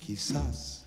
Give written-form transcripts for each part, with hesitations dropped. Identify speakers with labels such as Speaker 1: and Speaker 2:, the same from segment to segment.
Speaker 1: quizás.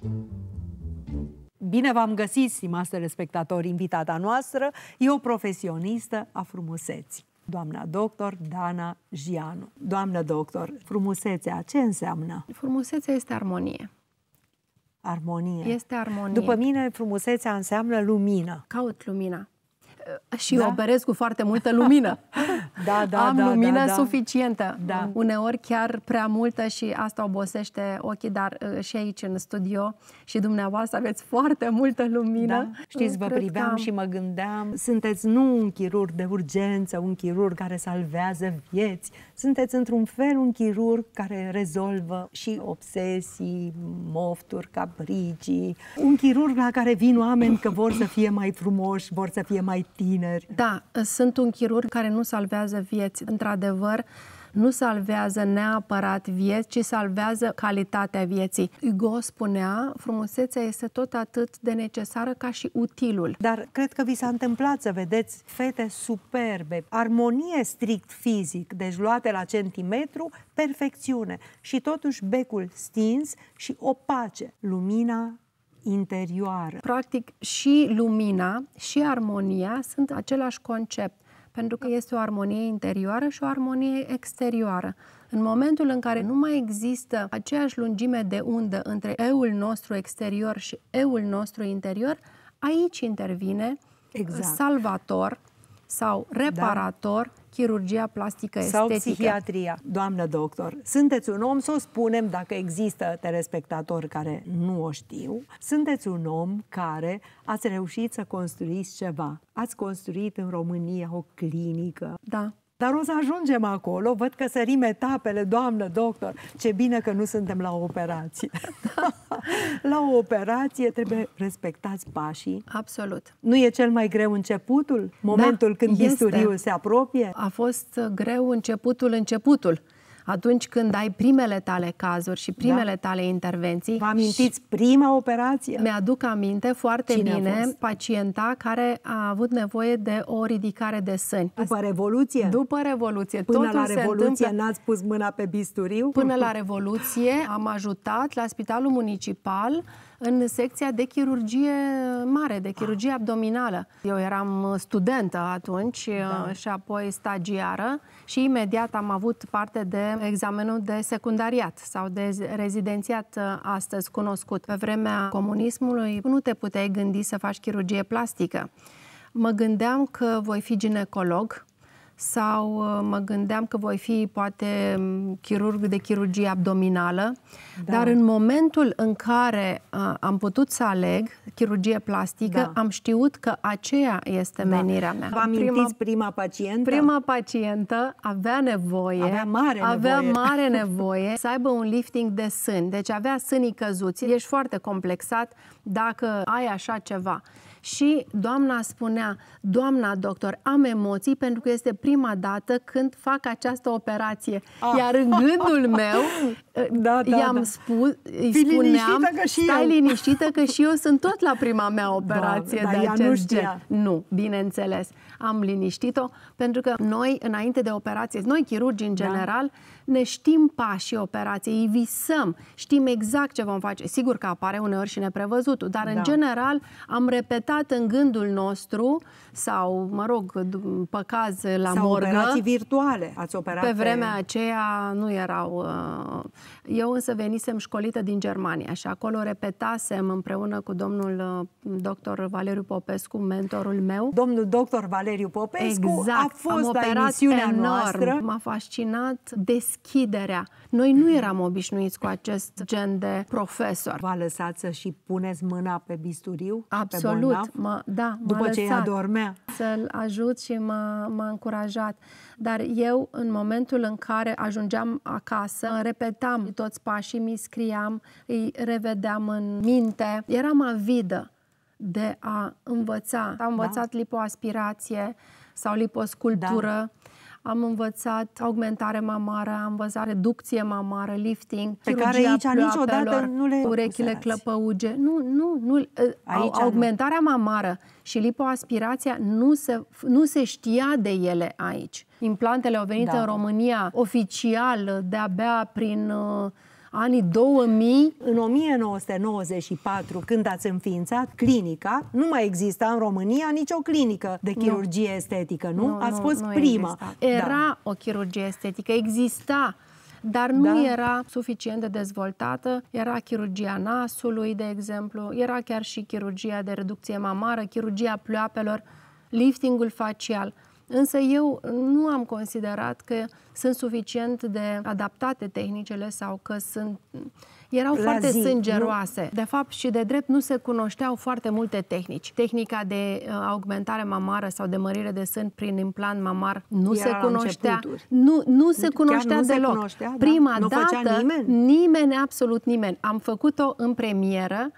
Speaker 2: Bine v-am găsit, stimați telespectatori, invitata noastră e o profesionistă a frumuseții, doamna doctor Dana Gianu. Doamnă doctor, frumusețea ce înseamnă?
Speaker 3: Frumusețea este armonie.
Speaker 2: Armonie.
Speaker 3: Este armonie.
Speaker 2: După mine, frumusețea înseamnă lumină.
Speaker 3: Caut lumina. Și operez cu foarte multă lumină. Am lumină suficientă. Uneori chiar prea multă și asta obosește ochii, dar și aici în studio și dumneavoastră aveți foarte multă lumină.
Speaker 2: Știți, vă priveam și mă gândeam, sunteți nu un chirurg de urgență, un chirurg care salvează vieți, sunteți într-un fel un chirurg care rezolvă și obsesii, mofturi, capricii, un chirurg la care vin oameni că vor să fie mai frumoși, vor să fie mai tineri.
Speaker 3: Da, sunt un chirurg care nu salvează vieți. Într-adevăr, nu salvează neapărat vieți, ci salvează calitatea vieții. Hugo spunea, frumusețea este tot atât de necesară ca și utilul.
Speaker 2: Dar cred că vi s-a întâmplat să vedeți fete superbe, armonie strict fizic, deci luate la centimetru, perfecțiune și totuși becul stins și opace, lumina interioară.
Speaker 3: Practic și lumina și armonia sunt același concept, pentru că este o armonie interioară și o armonie exterioară. În momentul în care nu mai există aceeași lungime de undă între eul nostru exterior și eul nostru interior, aici intervine salvator sau reparator, chirurgia plastică estetică.
Speaker 2: Sau psihiatria. Doamnă doctor, sunteți un om, să o spunem dacă există telespectatori care nu o știu, sunteți un om care ați reușit să construiți ceva. Ați construit în România o clinică.
Speaker 3: Da.
Speaker 2: Dar o să ajungem acolo, văd că sărim etapele, doamnă doctor, ce bine că nu suntem la o operație. La o operație trebuie respectați pașii.
Speaker 3: Absolut.
Speaker 2: Nu e cel mai greu începutul? Momentul când bisturiul se apropie?
Speaker 3: A fost greu începutul. Atunci când ai primele tale cazuri și primele tale intervenții.
Speaker 2: Vă amintiți prima operație?
Speaker 3: Mi-aduc aminte foarte bine pacienta care a avut nevoie de o ridicare de sâni.
Speaker 2: După Revoluție?
Speaker 3: După Revoluție.
Speaker 2: Până la Revoluție n-ați pus mâna pe bisturiu?
Speaker 3: Până la Revoluție am ajutat la Spitalul Municipal în secția de chirurgie mare, de chirurgie abdominală. Eu eram studentă atunci și apoi stagiară și imediat am avut parte de examenul de secundariat sau de rezidențiat astăzi cunoscut. Pe vremea comunismului nu te puteai gândi să faci chirurgie plastică. Mă gândeam că voi fi ginecolog sau mă gândeam că voi fi poate chirurg de chirurgie abdominală, dar în momentul în care am putut să aleg chirurgie plastică, am știut că aceea este menirea mea.
Speaker 2: Vă amintiți prima pacientă?
Speaker 3: Prima pacientă avea nevoie, avea mare nevoie să aibă un lifting de sâni, deci avea sânii căzuți. Ești foarte complexat dacă ai așa ceva. Și doamna spunea, doamna doctor, am emoții pentru că este prima dată când fac această operație. Iar în gândul meu i-am spus, îi spuneam, stai liniștită că și eu sunt tot la prima mea operație de acest gen. Nu, bineînțeles. Am liniștit-o pentru că noi, înainte de operație, noi chirurgi în general, ne știm pașii operației, îi visăm, știm exact ce vom face. Sigur că apare uneori și neprevăzutul, dar în general am repetat în gândul nostru sau, mă rog, pe caz la morgă.
Speaker 2: Operații virtuale. Ați operat
Speaker 3: pe vremea aceea nu erau. Eu însă venisem școlită din Germania și acolo repetasem împreună cu domnul doctor Valeriu Popescu, mentorul meu.
Speaker 2: Domnul doctor Valeriu Popescu a fost la emisiunea noastră.
Speaker 3: M-a fascinat deschiderea. Noi nu eram obișnuiți cu acest gen de profesor.
Speaker 2: V-a lăsat să și puneți mâna pe bisturiu?
Speaker 3: Absolut.
Speaker 2: După ce ea dormea?
Speaker 3: Să-l ajut și m-a încurajat. Dar eu, în momentul în care ajungeam acasă, repetam toți pașii, mi scriam, îi revedeam în minte. Eram avidă de a învăța. Am învățat lipoaspirație sau liposculptură. Am învățat augmentare mamară, am învățat reducție mamară, lifting,
Speaker 2: pe care aici niciodată nu le
Speaker 3: urechile clăpăuge. Nu. Augmentarea mamară și lipoaspirația nu se știa de ele aici. Implantele au venit în România oficial de-abia prin anii 2000.
Speaker 2: În 1994, când ați înființat clinica, nu mai exista în România nicio clinică de chirurgie estetică, nu? Ați fost prima.
Speaker 3: Era o chirurgie estetică, exista, dar nu era suficient de dezvoltată. Era chirurgia nasului, de exemplu, era chiar și chirurgia de reducție mamară, chirurgia pleoapelor, liftingul facial. Însă eu nu am considerat că sunt suficient de adaptate tehnicile sau că erau foarte sângeroase. De fapt și de drept nu se cunoșteau foarte multe tehnici. Tehnica de augmentare mamară sau de mărire de sân prin implant mamar nu se cunoștea. Nu se cunoștea deloc. Prima dată, nimeni, absolut nimeni. Am făcut-o în premieră,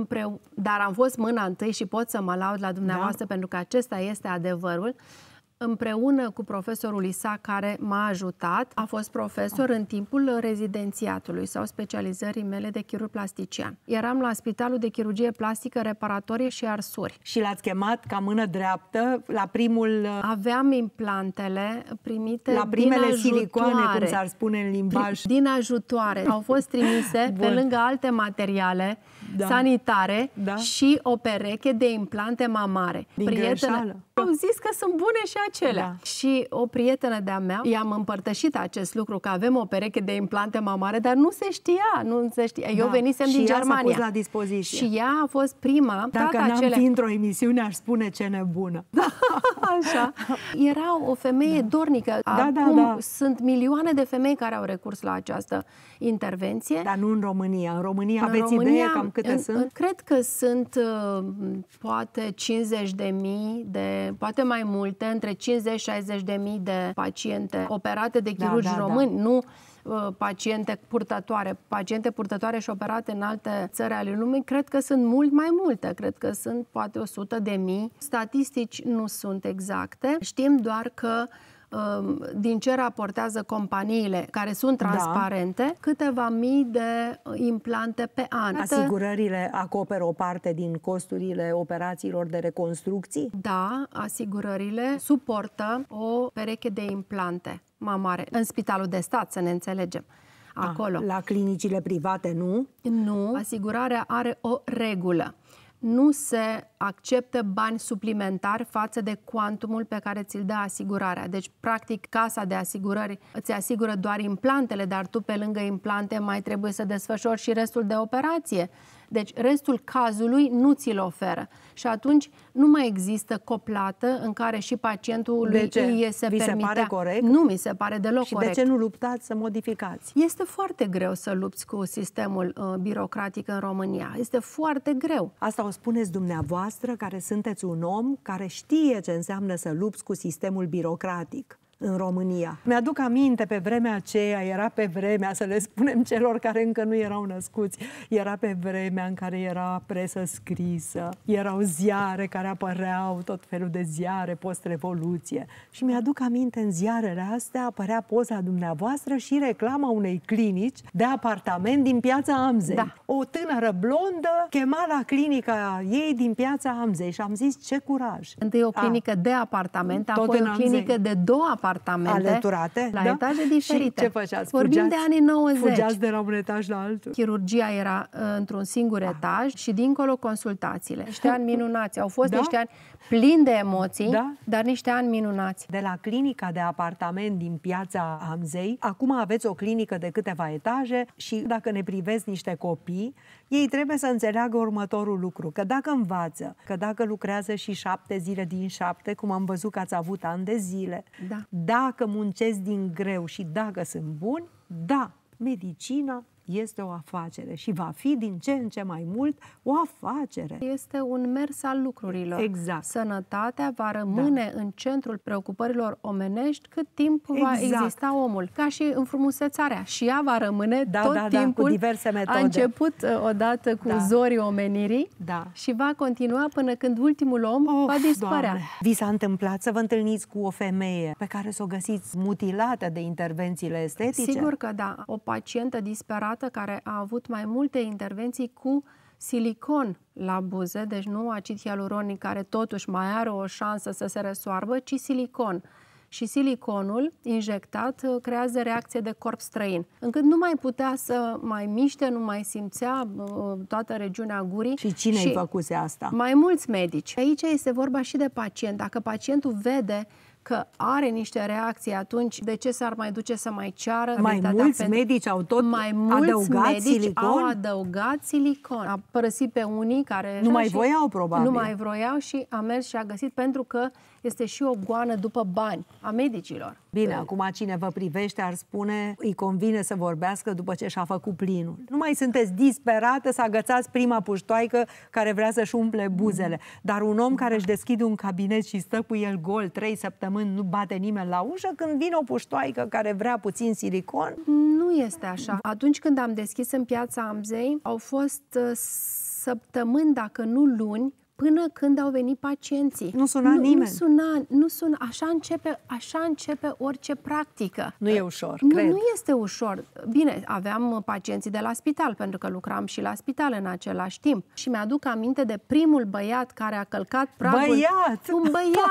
Speaker 3: dar am fost mâna întâi și pot să mă laud la dumneavoastră pentru că acesta este adevărul. Împreună cu profesorul Isaac, care m-a ajutat, a fost profesor în timpul rezidențiatului sau specializării mele de chirurg plastician. Eram la Spitalul de Chirurgie Plastică, Reparatorie și Arsuri.
Speaker 2: Și l-ați chemat ca mână dreaptă la primul...
Speaker 3: Aveam implantele primite
Speaker 2: la primele
Speaker 3: din
Speaker 2: silicoane, cum s-ar spune în limbaj.
Speaker 3: Din ajutoare. Au fost trimise pe lângă alte materiale sanitare și o pereche de implante mamare.
Speaker 2: Din greșeală.
Speaker 3: Au zis că sunt bune și acelea. Și o prietenă de-a mea, i-am împărtășit acest lucru, că avem o pereche de implante mamare, dar nu se știa. Eu venisem din Germania.
Speaker 2: Și ea s-a pus la dispoziție.
Speaker 3: Și ea a fost prima.
Speaker 2: Dacă n-am fi într-o emisiune, aș spune ce nebună.
Speaker 3: Așa. Era o femeie dornică. Acum sunt milioane de femei care au recurs la această intervenție.
Speaker 2: Dar nu în România. În România aveți idee cam câte sunt?
Speaker 3: Cred că sunt poate 50.000 poate mai multe, între 50-60.000 de paciente operate de chirurgi români, nu paciente purtătoare și operate în alte țări ale lumii. Cred că sunt mult mai multe, cred că sunt poate 100.000. Statistici nu sunt exacte. Știm doar că din ce raportează companiile care sunt transparente, câteva mii de implante pe an.
Speaker 2: Asigurările acoperă o parte din costurile operațiilor de reconstrucții?
Speaker 3: Da, asigurările suportă o pereche de implante mamare în spitalul de stat, să ne înțelegem. Acolo.
Speaker 2: La clinicile private nu?
Speaker 3: Nu, asigurarea are o regulă. Nu se acceptă bani suplimentari față de cuantumul pe care ți-l dă asigurarea. Deci, practic, casa de asigurări îți asigură doar implantele, dar tu, pe lângă implante, mai trebuie să desfășori și restul de operație. Deci, restul cazului nu ți-l oferă. Și atunci nu mai există coplată în care și pacientul lui se permitea.
Speaker 2: Se pare corect?
Speaker 3: Nu mi se pare deloc corect.
Speaker 2: Și de ce nu luptați să modificați?
Speaker 3: Este foarte greu să lupți cu sistemul birocratic în România. Este foarte greu.
Speaker 2: Asta o spuneți dumneavoastră, care sunteți un om care știe ce înseamnă să lupți cu sistemul birocratic în România. Mi-aduc aminte, pe vremea aceea, era pe vremea, să le spunem celor care încă nu erau născuți, era pe vremea în care era presă scrisă, erau ziare care apăreau, tot felul de ziare post-revoluție. Și mi-aduc aminte, în ziarele astea apărea poza dumneavoastră și reclama unei clinici de apartament din Piața Amzei.
Speaker 3: Da.
Speaker 2: O tânără blondă chema la clinica ei din Piața Amzei și am zis, ce curaj!
Speaker 3: Întâi o clinică de apartament, apoi o clinică de 2 apartamente
Speaker 2: alăturate,
Speaker 3: la etaje diferite.
Speaker 2: Și ce făceați?
Speaker 3: Vorbim de anii 90.
Speaker 2: Fugeați de la un etaj la altul?
Speaker 3: Chirurgia era într-un singur etaj și dincolo consultațiile. Niște ani minunați. Au fost niște ani plini de emoții, dar niște ani minunați.
Speaker 2: De la clinica de apartament din Piața Amzei, acum aveți o clinică de câteva etaje și dacă ne privesc niște copii, ei trebuie să înțeleagă următorul lucru, că dacă învață, că dacă lucrează și 7 zile din 7, cum am văzut că ați avut ani de zile, dacă muncesc din greu și dacă sunt buni, medicina este o afacere și va fi din ce în ce mai mult o afacere.
Speaker 3: Este un mers al lucrurilor.
Speaker 2: Exact.
Speaker 3: Sănătatea va rămâne în centrul preocupărilor omenești cât timp va exista omul. Ca și înfrumusețarea. Și ea va rămâne tot timpul.
Speaker 2: Cu diverse metode.
Speaker 3: A început odată cu zorii omenirii și va continua până când ultimul om va dispărea.
Speaker 2: Doamne. Vi s-a întâmplat să vă întâlniți cu o femeie pe care să o găsiți mutilată de intervențiile estetice?
Speaker 3: Sigur că da. O pacientă disperată care a avut mai multe intervenții cu silicon la buze, deci nu acid hialuronic care totuși mai are o șansă să se resoarbă, ci silicon. Și siliconul injectat creează reacție de corp străin, încât nu mai putea să mai miște, nu mai simțea toată regiunea gurii.
Speaker 2: Și cine îi făcuse asta?
Speaker 3: Mai mulți medici. Aici este vorba și de pacient. Dacă pacientul vede că are niște reacții, atunci de ce s-ar mai duce să mai ceară?
Speaker 2: Mai mulți medici au tot adăugat silicon?
Speaker 3: Au adăugat silicon. A părăsit pe unii care...
Speaker 2: Nu mai voiau, probabil.
Speaker 3: Nu mai voiau și a mers și a găsit, pentru că este și o goană după bani a medicilor.
Speaker 2: Bine, acum cine vă privește ar spune, îi convine să vorbească după ce și-a făcut plinul. Nu mai sunteți disperată să agățați prima puștoaică care vrea să-și umple buzele. Dar un om care își deschide un cabinet și stă cu el gol 3 săptămâni, nu bate nimeni la ușă, când vine o puștoaică care vrea puțin silicon?
Speaker 3: Nu este așa. Atunci când am deschis în Piața Amzei, au fost săptămâni, dacă nu luni, până când au venit pacienții.
Speaker 2: Nu suna nimeni.
Speaker 3: Nu suna. Așa începe orice practică.
Speaker 2: Nu e ușor,
Speaker 3: cred. Nu este ușor. Bine, aveam pacienții de la spital, pentru că lucram și la spital în același timp. Și mi-aduc aminte de primul băiat care a călcat pragul.
Speaker 2: Băiat!
Speaker 3: Un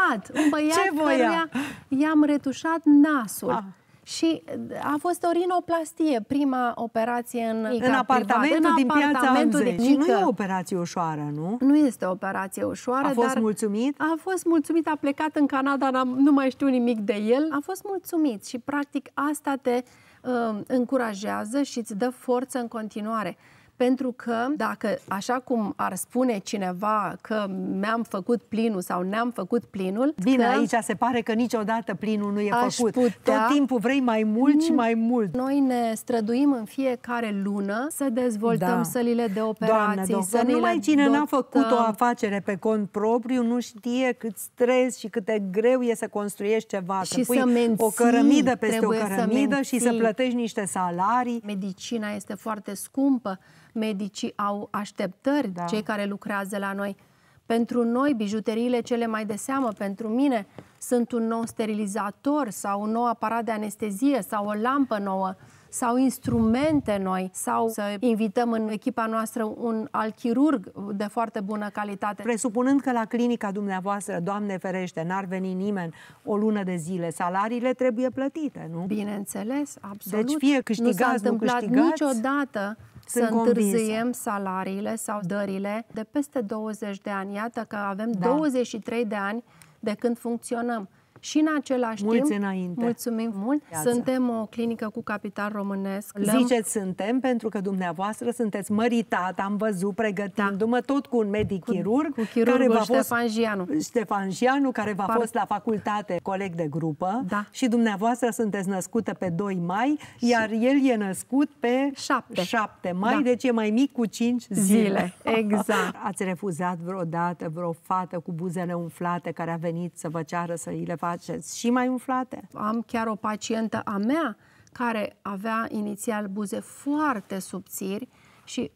Speaker 3: băiat căruia i-am retușat nasul. Și a fost o rinoplastie, prima operație în
Speaker 2: apartamentul din Piața Amzei. Și nu e o operație ușoară, nu?
Speaker 3: Nu este o operație ușoară.
Speaker 2: A fost mulțumit?
Speaker 3: A fost mulțumit, a plecat în Canada, nu mai știu nimic de el. A fost mulțumit și practic asta te încurajează și îți dă forță în continuare. Pentru că dacă, așa cum ar spune cineva că mi-am făcut plinul sau ne-am făcut plinul...
Speaker 2: Bine, aici se pare că niciodată plinul nu e făcut. Tot timpul vrei mai mult și mai mult.
Speaker 3: Noi ne străduim în fiecare lună să dezvoltăm sălile de operații.
Speaker 2: Doamne, numai cine n-a făcut o afacere pe cont propriu nu știe cât stres și cât de greu e să construiești ceva.
Speaker 3: Și
Speaker 2: să pui o cărămidă peste o cărămidă și să plătești niște salarii.
Speaker 3: Medicina este foarte scumpă. Medicii au așteptări, cei care lucrează la noi. Pentru noi, bijuteriile cele mai de seamă, pentru mine, sunt un nou sterilizator sau un nou aparat de anestezie sau o lampă nouă sau instrumente noi, sau să invităm în echipa noastră un alt chirurg de foarte bună calitate.
Speaker 2: Presupunând că la clinica dumneavoastră, Doamne ferește, n-ar veni nimeni o lună de zile, salariile trebuie plătite, nu?
Speaker 3: Bineînțeles, absolut.
Speaker 2: Deci fie câștigați, nu câștigați,
Speaker 3: niciodată să întârziem salariile sau dările de peste 20 de ani. Iată că avem 23 de ani de când funcționăm. Și în același timp, mulțumim mult, suntem o clinică cu capital românesc.
Speaker 2: Ziceți suntem pentru că dumneavoastră sunteți măritat, am văzut, pregătindu-mă tot cu un medic chirurg,
Speaker 3: cu chirurgul Ștefan Gianu,
Speaker 2: care v-a fost la facultate coleg de grupă și dumneavoastră sunteți născută pe 2 mai, iar el e născut pe 7 mai, deci e mai mic cu 5 zile.
Speaker 3: Exact.
Speaker 2: Ați refuzat vreodată vreo fată cu buzele umflate care a venit să vă ceară să îi le faceți și mai umflate?
Speaker 3: Am chiar o pacientă a mea care avea inițial buze foarte subțiri și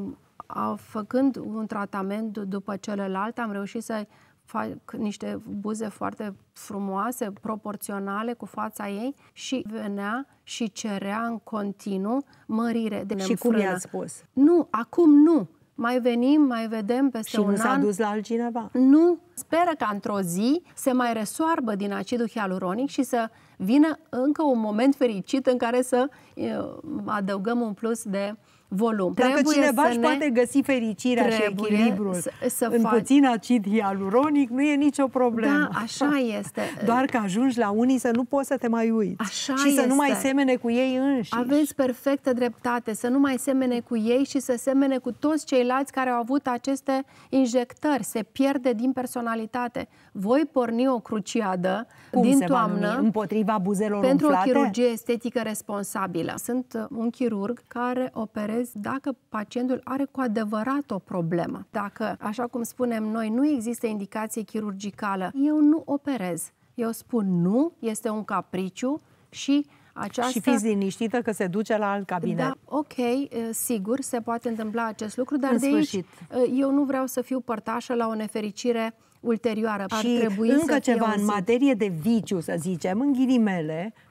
Speaker 3: făcând un tratament după celălalt, am reușit să fac niște buze foarte frumoase, proporționale cu fața ei și venea și cerea în continuu mărire de
Speaker 2: Și cum i-ați spus?
Speaker 3: Nu, acum nu. Mai venim, mai vedem peste un an.
Speaker 2: Și nu s-a dus la altcineva?
Speaker 3: Nu. Speră că într-o zi se mai resoarbă din acidul hialuronic și să vină încă un moment fericit în care să adăugăm un plus de volum.
Speaker 2: Dacă cineva își poate găsi fericirea și echilibrul în puțin acid hialuronic, nu e nicio problemă.
Speaker 3: Da, așa este.
Speaker 2: Doar că ajungi la unii să nu poți să te mai uiți.
Speaker 3: Așa
Speaker 2: și să nu mai semene cu ei înșiși.
Speaker 3: Aveți perfectă dreptate. Să nu mai semene cu ei și să semene cu toți ceilalți care au avut aceste injectări. Se pierde din personalitate. Voi porni o cruciadă din toamnă
Speaker 2: împotriva buzelor
Speaker 3: pentru
Speaker 2: umflate?
Speaker 3: O chirurgie estetică responsabilă. Sunt un chirurg care operez dacă pacientul are cu adevărat o problemă. Dacă, așa cum spunem noi, nu există indicație chirurgicală, eu nu operez. Eu spun nu, este un capriciu și aceasta...
Speaker 2: Și fiți liniștită că se duce la alt cabinet.
Speaker 3: Da, ok, sigur, se poate întâmpla acest lucru, dar de aici eu nu vreau să fiu părtașă la o nefericire ulterioară.
Speaker 2: Și încă ceva în materie de viciu, să zicem, în ghilimele,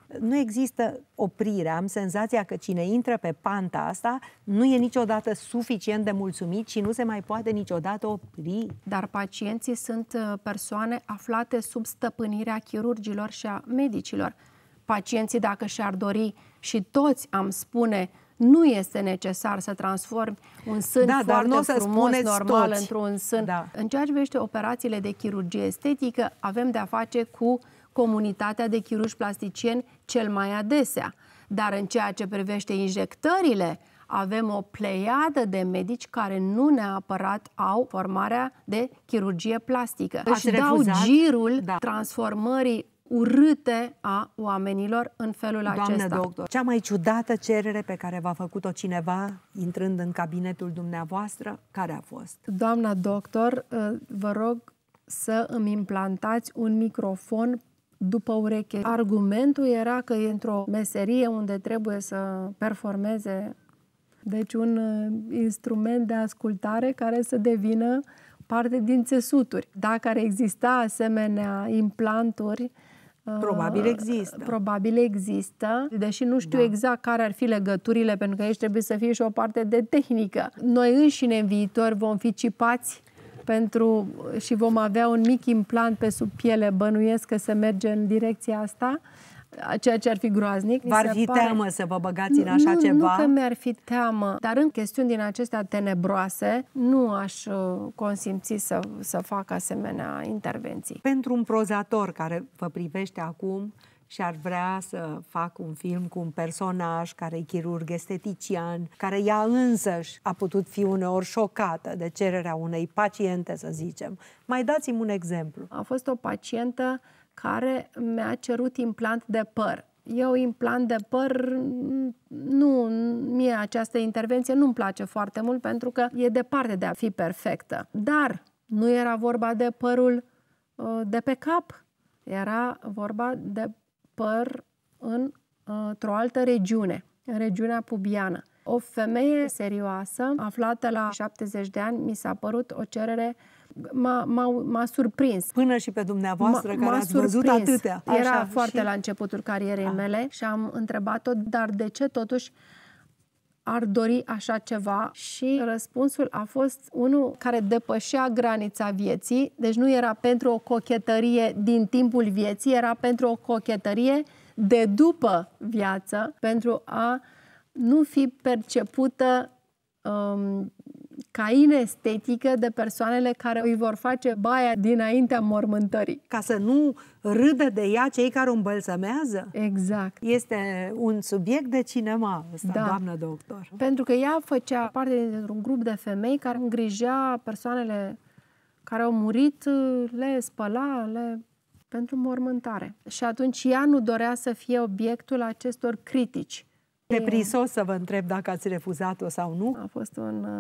Speaker 2: Nu există oprire. Am senzația că cine intră pe panta asta nu e niciodată suficient de mulțumit și nu se mai poate niciodată opri.
Speaker 3: Dar pacienții sunt persoane aflate sub stăpânirea chirurgilor și a medicilor. Pacienții, dacă și-ar dori, și toți am spune, nu este necesar să transformi un sân foarte frumos, normal, într-un sân. În ceea ce privește operațiile de chirurgie estetică, avem de-a face cu comunitatea de chirurgi plasticieni cel mai adesea. Dar în ceea ce privește injectările, avem o pleiadă de medici care nu neapărat au formarea de chirurgie plastică. Își dau girul transformării urâte a oamenilor în felul acesta.
Speaker 2: Doamnă doctor, cea mai ciudată cerere pe care v-a făcut-o cineva intrând în cabinetul dumneavoastră, care a fost?
Speaker 3: Doamna doctor, vă rog să îmi implantați un microfon după ureche. Argumentul era că e într-o meserie unde trebuie să performeze, deci un instrument de ascultare care să devină parte din țesuturi. Dacă ar exista asemenea implanturi,
Speaker 2: probabil există.
Speaker 3: Probabil există, deși nu știu exact care ar fi legăturile, pentru că aici trebuie să fie și o parte de tehnică. Noi înșine în viitor vom fi cipați și vom avea un mic implant pe sub piele, bănuiesc că se merge în direcția asta, ceea ce ar fi groaznic.
Speaker 2: V-ar fi teamă să vă băgați în așa ceva?
Speaker 3: Nu că mi-ar fi teamă, dar în chestiuni din acestea tenebroase nu aș consimți să fac asemenea intervenții.
Speaker 2: Pentru un prozator care vă privește acum și ar vrea să facă un film cu un personaj care e chirurg estetician, care ea însăși a putut fi uneori șocată de cererea unei paciente, să zicem. Mai dați-mi un exemplu.
Speaker 3: A fost o pacientă care mi-a cerut implant de păr. Eu implant de păr, mie această intervenție nu-mi place foarte mult pentru că e departe de a fi perfectă. Dar nu era vorba de părul de pe cap, era vorba de păr într-o altă regiune, în regiunea pubiană. O femeie serioasă, aflată la 70 de ani, mi s-a părut o cerere, m-a surprins.
Speaker 2: Până și pe dumneavoastră care ați văzut atâtea.
Speaker 3: Era foarte la începutul carierei mele și am întrebat-o, dar de ce totuși ar dori așa ceva? Și răspunsul a fost unul care depășea granița vieții, deci nu era pentru o cochetărie din timpul vieții, era pentru o cochetărie de după viață, pentru a nu fi percepută ca inestetică de persoanele care îi vor face baia dinaintea mormântării.
Speaker 2: Ca să nu râdă de ea cei care o îmbălsămează?
Speaker 3: Exact.
Speaker 2: Este un subiect de cinema ăsta, doamnă doctor.
Speaker 3: Pentru că ea făcea parte dintr-un grup de femei care îngrijea persoanele care au murit, le spăla, pentru mormântun. Și atunci ea nu dorea să fie obiectul acestor critici.
Speaker 2: De prisos să vă întreb dacă ați refuzat-o sau nu?
Speaker 3: A fost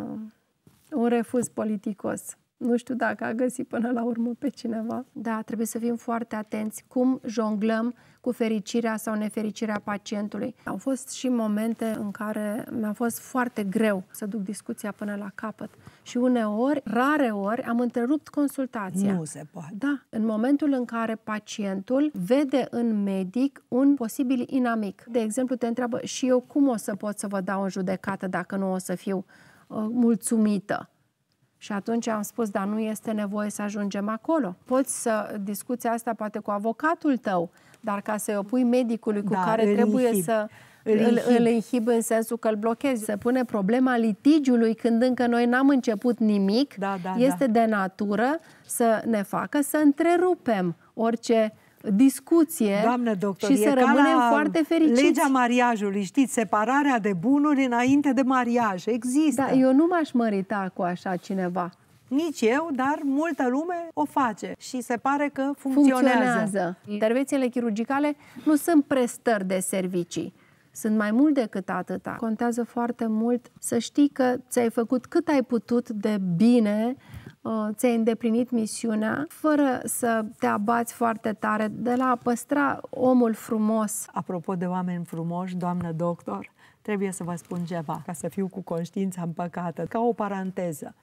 Speaker 3: un refuz politicos. Nu știu dacă a găsit până la urmă pe cineva. Da, trebuie să fim foarte atenți cum jonglăm cu fericirea sau nefericirea pacientului. Au fost și momente în care mi-a fost foarte greu să duc discuția până la capăt. Și uneori, rare ori, am întrerupt consultația.
Speaker 2: Nu se poate.
Speaker 3: Da, în momentul în care pacientul vede în medic un posibil inamic. De exemplu, te întreabă, și eu cum o să pot să vă dau în judecată dacă nu o să fiu mulțumită? Și atunci am spus, dar nu este nevoie să ajungem acolo. Poți să discuți asta poate cu avocatul tău, dar ca să-i opui medicului cu care trebuie să îl inhib în sensul că îl blochezi. Se pune problema litigiului când încă noi n-am început nimic, este de natură să ne facă să întrerupem orice discuție.
Speaker 2: Doamnă doctor,
Speaker 3: și să rămânem foarte fericiți.
Speaker 2: Legea mariajului, știți, separarea de bunuri înainte de mariaj. Există.
Speaker 3: Da, eu nu m-aș mărita cu așa cineva.
Speaker 2: Nici eu, dar multă lume o face și se pare că funcționează.
Speaker 3: Intervențiile chirurgicale nu sunt prestări de servicii. Sunt mai mult decât atâta. Contează foarte mult să știi că ți-ai făcut cât ai putut de bine, ți-ai îndeplinit misiunea, fără să te abați foarte tare de la a păstra omul frumos.
Speaker 2: Apropo de oameni frumoși, doamnă doctor, trebuie să vă spun ceva, ca să fiu cu conștiința împăcată, ca o paranteză.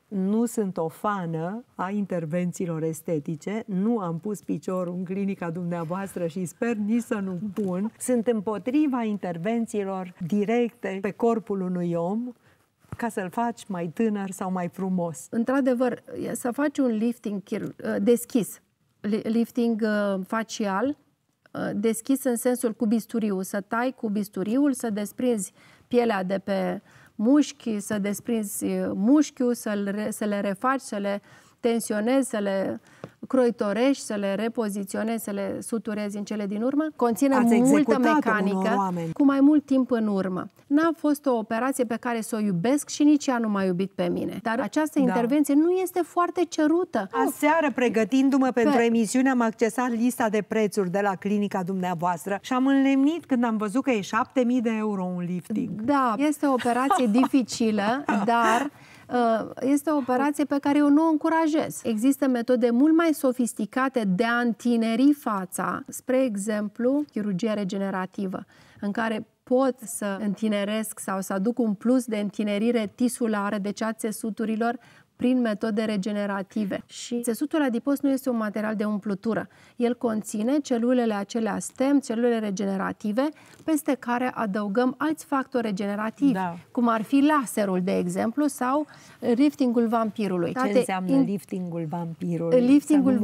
Speaker 2: nu sunt o fană a intervențiilor estetice, nu am pus piciorul în clinica dumneavoastră și sper nici să nu pun. Sunt împotriva intervențiilor directe pe corpul unui om ca să-l faci mai tânăr sau mai frumos.
Speaker 3: Într-adevăr, să faci un lifting deschis, lifting facial, deschis în sensul cu bisturiul, să tai cu bisturiul, să desprinzi pielea de pe mușchi, să desprinzi mușchiul, să le refaci, să le tensionezi, să le croitorești, să le repoziționezi, să le suturezi în cele din urmă. Conține multă mecanică, cu mai mult timp în urmă. N-a fost o operație pe care să o iubesc și nici ea nu m-a iubit pe mine. Dar această intervenție nu este foarte cerută.
Speaker 2: Aseară, pregătindu-mă pentru emisiune, am accesat lista de prețuri de la clinica dumneavoastră și am înlemnit când am văzut că e 7.000 de euro un lifting.
Speaker 3: Da, este o operație dificilă, dar este o operație pe care eu nu o încurajez. Există metode mult mai sofisticate de a întineri fața, spre exemplu, chirurgia regenerativă, în care pot să întineresc sau să aduc un plus de întinerire tisulară, deci a țesuturilor, prin metode regenerative. Și țesutul adipos nu este un material de umplutură. El conține celulele acelea stem, celule regenerative, peste care adăugăm alți factori regenerativi, cum ar fi laserul, de exemplu, sau liftingul vampirului.
Speaker 2: Ce înseamnă liftingul vampirului?
Speaker 3: Liftingul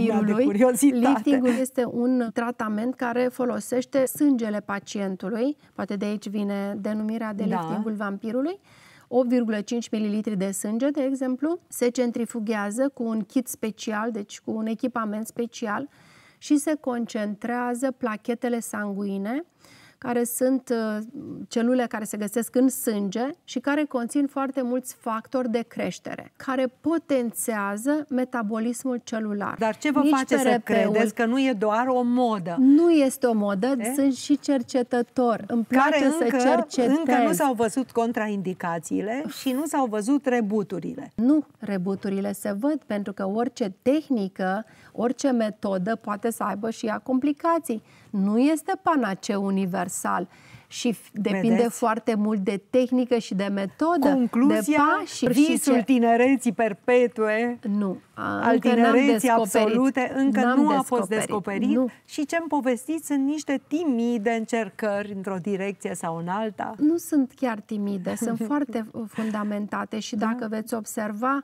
Speaker 3: Liftingul este un tratament care folosește sângele pacientului, poate de aici vine denumirea de liftingul vampirului, 8,5 ml de sânge, de exemplu, se centrifughează cu un kit special, deci cu un echipament special și se concentrează plachetele sanguine, care sunt celule care se găsesc în sânge și care conțin foarte mulți factori de creștere, care potențează metabolismul celular.
Speaker 2: Dar ce vă face să credeți că nu e doar o modă?
Speaker 3: Nu este o modă, sunt și cercetător. Îmi place să cercetez.
Speaker 2: Încă nu s-au văzut contraindicațiile și nu s-au văzut rebuturile.
Speaker 3: Nu, rebuturile se văd, pentru că orice tehnică, orice metodă poate să aibă și ea complicații. Nu este panaceu universal și depinde foarte mult de tehnică și de metodă,
Speaker 2: concluzia,
Speaker 3: de pași.
Speaker 2: Visul tinereții perpetue, al tinereții absolute, încă nu a fost descoperit. Și ce-mi povestiți sunt niște timide încercări într-o direcție sau în alta?
Speaker 3: Nu sunt chiar timide, sunt foarte fundamentate și dacă veți observa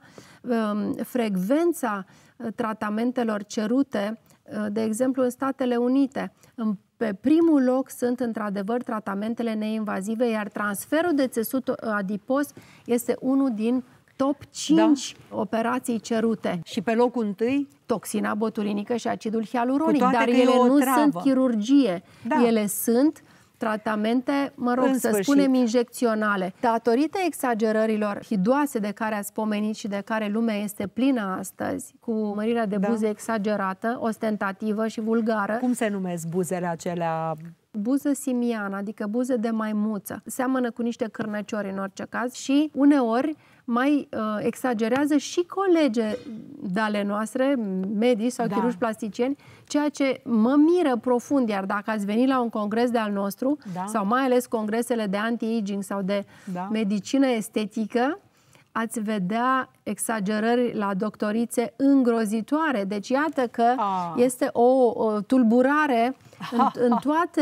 Speaker 3: frecvența tratamentelor cerute, de exemplu în Statele Unite, pe primul loc sunt într-adevăr tratamentele neinvazive, iar transferul de țesut adipos este unul din top 5 operații cerute.
Speaker 2: Și pe locul întâi?
Speaker 3: Toxina botulinică și acidul hialuronic, dar ele nu sunt chirurgie, ele sunt tratamente, să spunem, injecționale. Datorită exagerărilor hidoase de care ați pomenit și de care lumea este plină astăzi, cu mărirea de buze exagerată, ostentativă și vulgară.
Speaker 2: Cum se numesc buzele acelea?
Speaker 3: Buză simiană, adică buze de maimuță. Seamănă cu niște cârnăciori în orice caz și uneori mai exagerează și colege de-ale noastre, medici sau chirurgi plasticieni, ceea ce mă miră profund, iar dacă ați venit la un congres de-al nostru, sau mai ales congresele de anti-aging sau de medicină estetică, ați vedea exagerări la doctorițe îngrozitoare. Deci iată că este o tulburare în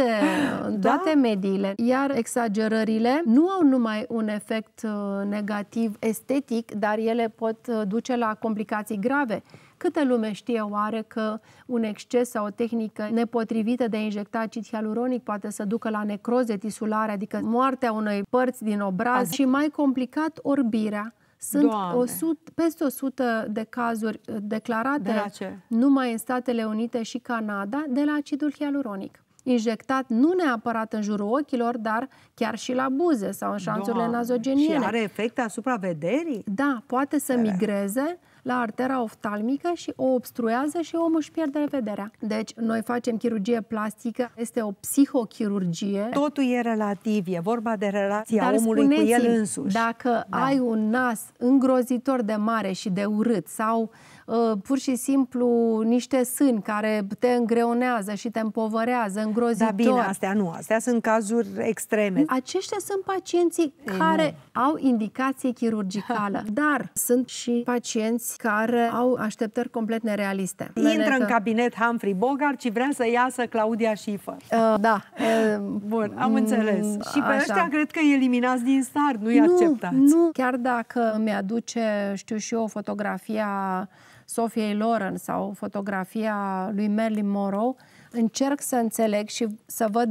Speaker 3: toate mediile. Iar exagerările nu au numai un efect negativ estetic, dar ele pot duce la complicații grave. Câtă lume știe oare că un exces sau o tehnică nepotrivită de a injecta acid hialuronic poate să ducă la necroze tisulare, adică moartea unei părți din obraz și mai complicat orbirea. Sunt peste 100 de cazuri declarate numai în Statele Unite și Canada de la acidul hialuronic. Injectat nu neapărat în jurul ochilor, dar chiar și la buze sau în șanțurile nazogeniene.
Speaker 2: Și are efect asupra vederii?
Speaker 3: Da, poate să migreze la artera oftalmică și o obstruează și omul își pierde vederea. Deci, noi facem chirurgie plastică, este o psihochirurgie.
Speaker 2: Totul e relativ, e vorba de relația omului cu el însuși.
Speaker 3: Dacă ai un nas îngrozitor de mare și de urât sau pur și simplu niște sâni care te îngreunează și te împovărează îngrozitor.
Speaker 2: Da, bine, astea sunt cazuri extreme.
Speaker 3: Aceștia sunt pacienții care au indicație chirurgicală, dar sunt și pacienți care au așteptări complet nerealiste.
Speaker 2: Intră în cabinet Humphrey Bogart și vrea să iasă Claudia Schiffer.
Speaker 3: Da.
Speaker 2: Bun, am înțeles. Și pe ăștia cred că eliminați din start, nu-i acceptați.
Speaker 3: Nu, chiar dacă mi-aduce, știu și eu, fotografia Sofiei Loren sau fotografia lui Marilyn Monroe, încerc să înțeleg și să văd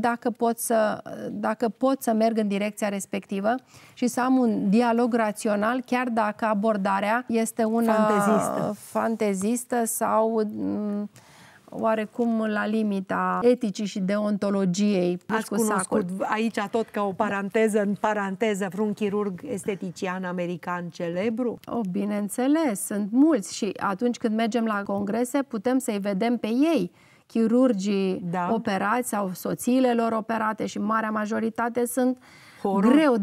Speaker 3: dacă pot să merg în direcția respectivă și să am un dialog rațional, chiar dacă abordarea este una fantezistă sau oarecum la limita eticii și deontologiei.
Speaker 2: Ați cunoscut aici tot ca o paranteză, în paranteză, vreun chirurg estetician american celebru?
Speaker 3: Bineînțeles, sunt mulți și atunci când mergem la congrese putem să-i vedem pe ei, chirurgii operați sau soțiile lor operate, și marea majoritate sunt greu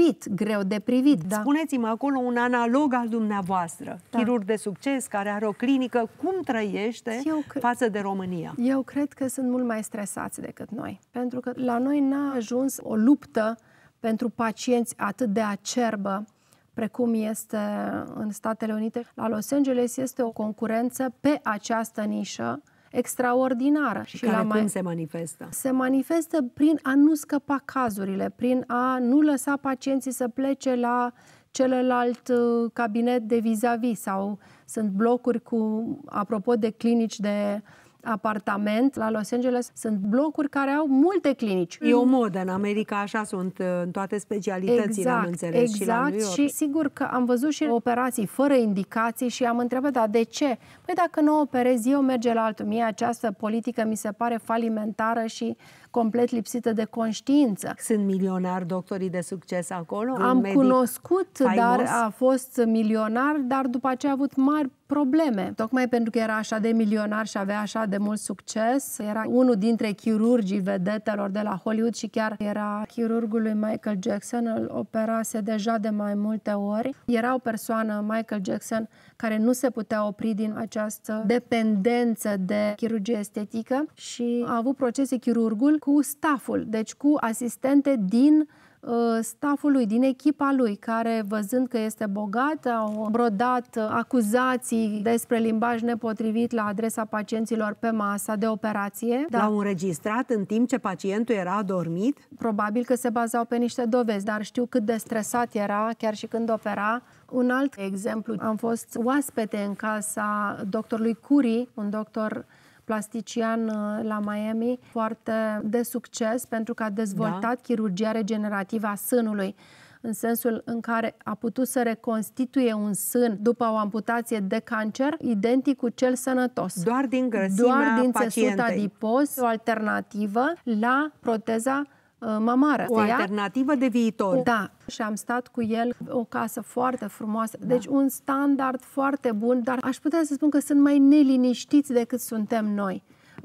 Speaker 3: de privit. Da.
Speaker 2: Spuneți-mi acolo un analog al dumneavoastră, chirurg de succes care are o clinică, cum trăiește față de România?
Speaker 3: Eu cred că sunt mult mai stresați decât noi, pentru că la noi n-a ajuns o luptă pentru pacienți atât de acerbă precum este în Statele Unite. La Los Angeles este o concurență pe această nișă extraordinară.
Speaker 2: Și care cum se manifestă?
Speaker 3: Se manifestă prin a nu scăpa cazurile, prin a nu lăsa pacienții să plece la celălalt cabinet de vis-a-vis, sau sunt blocuri apropo de clinici de apartament, la Los Angeles sunt blocuri care au multe clinici.
Speaker 2: E o modă în America, așa sunt în toate specialitățile, am înțeles, și la New York.
Speaker 3: Și sigur că am văzut și operații fără indicații și am întrebat, dar de ce? Păi dacă nu operez eu, merge la altul. Mie această politică mi se pare falimentară și complet lipsită de conștiință.
Speaker 2: Sunt milionari doctorii de succes acolo?
Speaker 3: Am cunoscut, dar a fost milionar, dar după aceea a avut mari probleme. Tocmai pentru că era așa de milionar și avea așa de mult succes. Era unul dintre chirurgii vedetelor de la Hollywood și chiar era chirurgul lui Michael Jackson, îl operase deja de mai multe ori. Era o persoană, Michael Jackson, care nu se putea opri din această dependență de chirurgie estetică și a avut procese chirurgul cu stafful, deci cu asistente din stafful lui, din echipa lui, care, văzând că este bogat, au brodat acuzații despre limbaj nepotrivit la adresa pacienților pe masa de operație.
Speaker 2: L-au înregistrat în timp ce pacientul era adormit?
Speaker 3: Probabil că se bazau pe niște dovezi, dar știu cât de stresat era chiar și când opera. Un alt exemplu, am fost oaspete în casa doctorului Curie, un doctor plastician la Miami, foarte de succes pentru că a dezvoltat chirurgia regenerativă a sânului, în sensul în care a putut să reconstituie un sân după o amputație de cancer identic cu cel sănătos.
Speaker 2: Doar din grăsimea
Speaker 3: țesut adipos, o alternativă la proteza mamară.
Speaker 2: O alternativă de viitor.
Speaker 3: Da. Și am stat cu el, o casă foarte frumoasă. Deci un standard foarte bun, dar aș putea să spun că sunt mai neliniștiți decât suntem noi.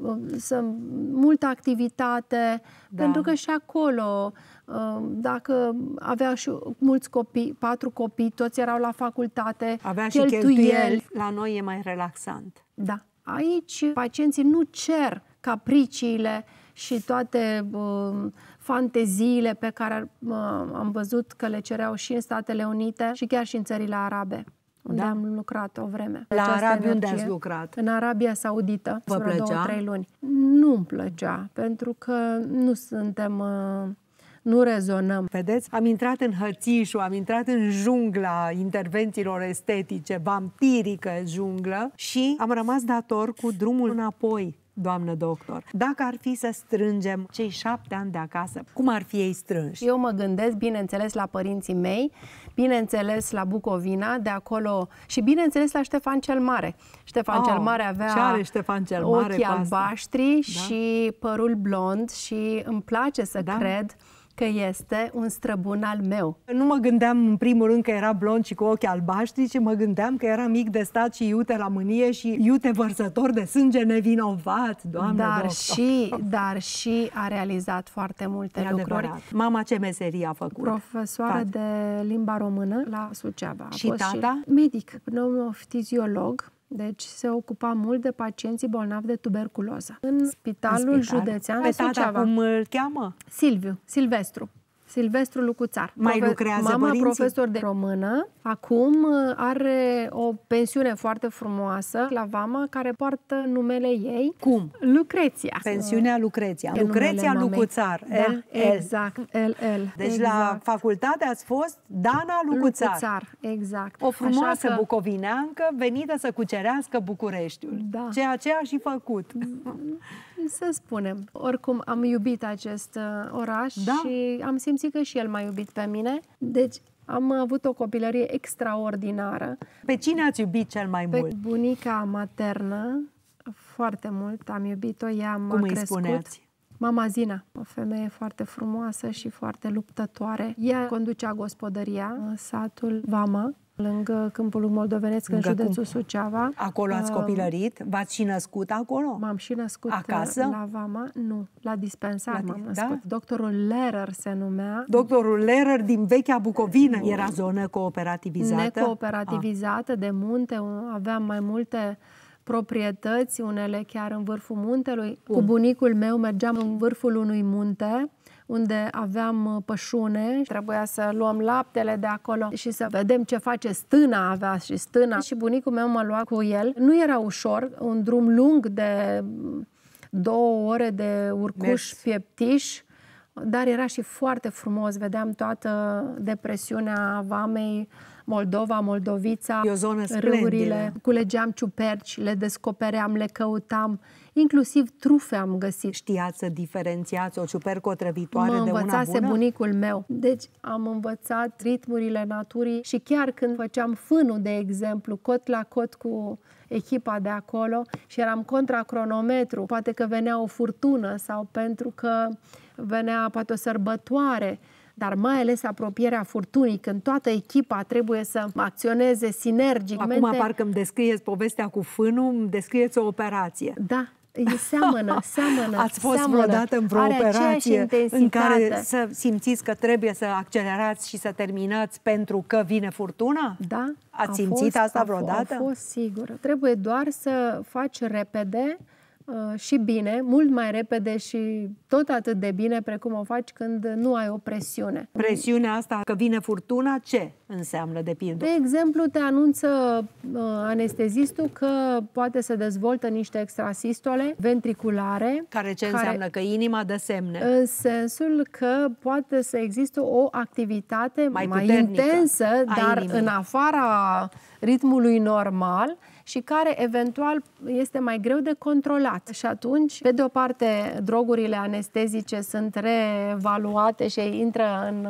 Speaker 3: Sunt multă activitate, pentru că și acolo, dacă avea și mulți copii, 4 copii, toți erau la facultate,
Speaker 2: avea și cheltuieli. La noi e mai relaxant.
Speaker 3: Da. Aici pacienții nu cer capriciile și toate fanteziile pe care am văzut că le cereau și în Statele Unite și chiar și în țările arabe, unde am lucrat o vreme.
Speaker 2: La Arabi unde ați lucrat?
Speaker 3: În Arabia Saudită.
Speaker 2: Vă plăcea?
Speaker 3: 2-3 luni. Nu-mi plăcea, pentru că nu suntem... Nu rezonăm.
Speaker 2: Vedeți? Am intrat în hățișul, am intrat în jungla intervențiilor estetice, vampirică junglă, și am rămas dator cu drumul înapoi, doamnă doctor. Dacă ar fi să strângem cei 7 ani de acasă, cum ar fi ei strânși?
Speaker 3: Eu mă gândesc, bineînțeles, la părinții mei, bineînțeles la Bucovina, de acolo, și bineînțeles la Ștefan cel Mare. Ștefan cel Mare avea ochii albaștri și părul blond și îmi place să cred că este un străbun al meu.
Speaker 2: Nu mă gândeam în primul rând că era blond și cu ochi albaștri, ci mă gândeam că era mic de stat și iute la mânie și iute vărsător de sânge nevinovat, doamnă doctor.
Speaker 3: Dar și a realizat foarte multe lucruri.
Speaker 2: Mama ce meserie a făcut?
Speaker 3: Profesoară de limba română la Suceava.
Speaker 2: Și tata?
Speaker 3: Medic, pneumofiziolog. Deci se ocupa mult de pacienții bolnavi de tuberculoză. În spitalul județean
Speaker 2: Pe tata cum îl cheamă? Silvestru Lucuțar.
Speaker 3: Mai lucrează mama părinții? Profesor de română. Acum are o pensiune foarte frumoasă la Vama, care poartă numele ei.
Speaker 2: Cum?
Speaker 3: Lucreția.
Speaker 2: Pensiunea Lucreția. Lucreția Lucuțar.
Speaker 3: Da, exact.
Speaker 2: Deci exact. La facultate ați fost Dana Lucuțar.
Speaker 3: Exact.
Speaker 2: O frumoasă bucovineancă venită să cucerească Bucureștiul.
Speaker 3: Da.
Speaker 2: Ceea ce a și făcut.
Speaker 3: Să spunem. Oricum, am iubit acest oraș și am simțit că și el m-a iubit pe mine. Deci, am avut o copilărie extraordinară.
Speaker 2: Pe cine ați iubit cel mai mult?
Speaker 3: Pe bunica maternă, foarte mult. Am iubit-o, ea m-a crescut.
Speaker 2: Îi spuneați?
Speaker 3: Mama Zina, o femeie foarte frumoasă și foarte luptătoare. Ea conducea gospodăria în satul Vama, lângă Câmpul Moldovenesc, în județul Suceava.
Speaker 2: Acolo ați copilărit? V-ați și născut acolo?
Speaker 3: M-am și născut
Speaker 2: acasă?
Speaker 3: La Vama. Nu, la dispensar m-am născut. Da? Doctorul Lehrer se numea.
Speaker 2: Doctorul Lehrer din vechea Bucovină. Era zonă cooperativizată?
Speaker 3: Necooperativizată, de munte. Aveam mai multe proprietăți, unele chiar în vârful muntelui. Cu bunicul meu mergeam în vârful unui munte, unde aveam pășune, trebuia să luăm laptele de acolo și să vedem ce face stâna, avea și stâna. Și bunicul meu mă lua cu el. Nu era ușor, un drum lung de 2 ore de urcuș pieptiș, dar era și foarte frumos. Vedeam toată depresiunea Vamei, Moldova, Moldovița, râurile. Culegeam ciuperci, le descopeream, le căutam. Inclusiv trufe am găsit.
Speaker 2: Știați să diferențiați o ciupercă otrăvitoare de una bună?
Speaker 3: Mă învățase bunicul meu. Deci am învățat ritmurile naturii și chiar când făceam fânul, de exemplu, cot la cot cu echipa de acolo și eram contra cronometru, poate că venea o furtună sau pentru că venea poate o sărbătoare, dar mai ales apropierea furtunii, când toată echipa trebuie să acționeze sinergic.
Speaker 2: Acum parcă îmi descrieți povestea cu fânul, îmi descrieți o operație.
Speaker 3: Da. Seamănă.
Speaker 2: Ați fost vreodată în vreo operație în care să simțiți că trebuie să accelerați și să terminați pentru că vine furtuna?
Speaker 3: Da.
Speaker 2: Ați simțit asta vreodată?
Speaker 3: A fost sigur. Trebuie doar să faci repede și bine, mult mai repede și tot atât de bine precum o faci când nu ai o presiune.
Speaker 2: Presiunea asta că vine furtuna, ce înseamnă de pildă?
Speaker 3: De exemplu, te anunță anestezistul că poate să dezvoltă niște extrasistole ventriculare.
Speaker 2: Ce înseamnă? Că inima dă semne.
Speaker 3: În sensul că poate să existe o activitate mai intensă, dar inimii, în afara ritmului normal, și care eventual este mai greu de controlat. Și atunci, pe de o parte, drogurile anestezice sunt reevaluate și intră în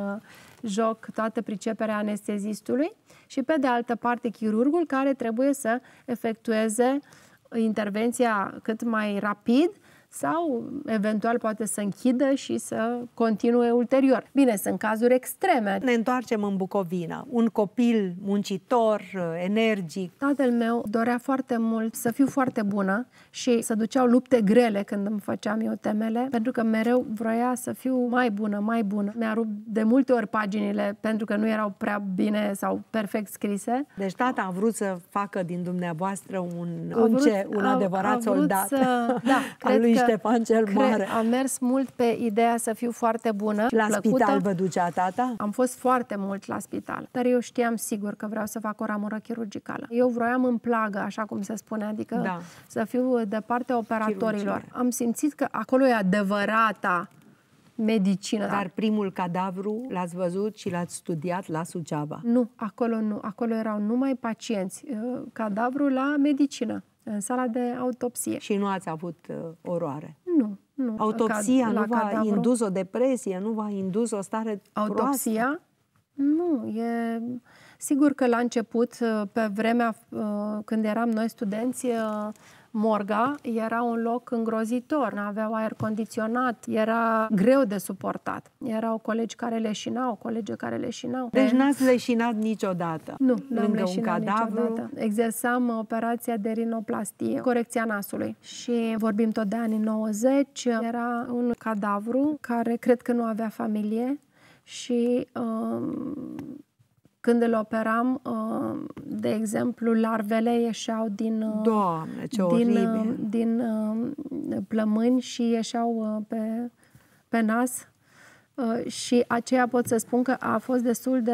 Speaker 3: joc toată priceperea anestezistului și pe de altă parte chirurgul care trebuie să efectueze intervenția cât mai rapid sau eventual poate să închidă și să continue ulterior. Bine, sunt cazuri extreme.
Speaker 2: Ne întoarcem în Bucovina. Un copil muncitor, energic.
Speaker 3: Tatăl meu dorea foarte mult să fiu foarte bună și să duceau lupte grele când îmi făceam eu temele, pentru că mereu vroia să fiu mai bună. Mi-a rupt de multe ori paginile pentru că nu erau prea bine sau perfect scrise.
Speaker 2: Deci tata a vrut să facă din dumneavoastră un adevărat soldat al lui Ștefan cel Mare.
Speaker 3: Am mers mult pe ideea să fiu foarte bună.
Speaker 2: La spital vă ducea tata?
Speaker 3: Am fost foarte mult la spital, dar eu știam sigur că vreau să fac o ramură chirurgicală. Eu vroiam în plagă, așa cum se spune, adică să fiu de partea operatorilor. Chirurgie. Am simțit că acolo e adevărata medicină.
Speaker 2: Dar primul cadavru l-ați văzut și l-ați studiat la Suceava?
Speaker 3: Nu, acolo nu. Acolo erau numai pacienți. Cadavrul la medicină, în sala de autopsie.
Speaker 2: Și nu ați avut oroare?
Speaker 3: Nu.
Speaker 2: Autopsia nu v-a indus o depresie? Nu v-a indus o stare
Speaker 3: autopsia?
Speaker 2: proastă?
Speaker 3: Nu. E sigur că la început, pe vremea când eram noi studenți, morga era un loc îngrozitor, n-aveau aer condiționat, era greu de suportat. Erau colegi care leșinau, colege care leșinau.
Speaker 2: Deci n-ați leșinat niciodată?
Speaker 3: Nu, n-am leșinat niciodată. Exersam operația de rinoplastie, corecția nasului. Și vorbim tot de anii 90, era un cadavru care cred că nu avea familie și când îl operam, de exemplu, larvele ieșeau
Speaker 2: Doamne, ce oribil!
Speaker 3: din plămâni și ieșeau pe nas. Și aceea pot să spun că a fost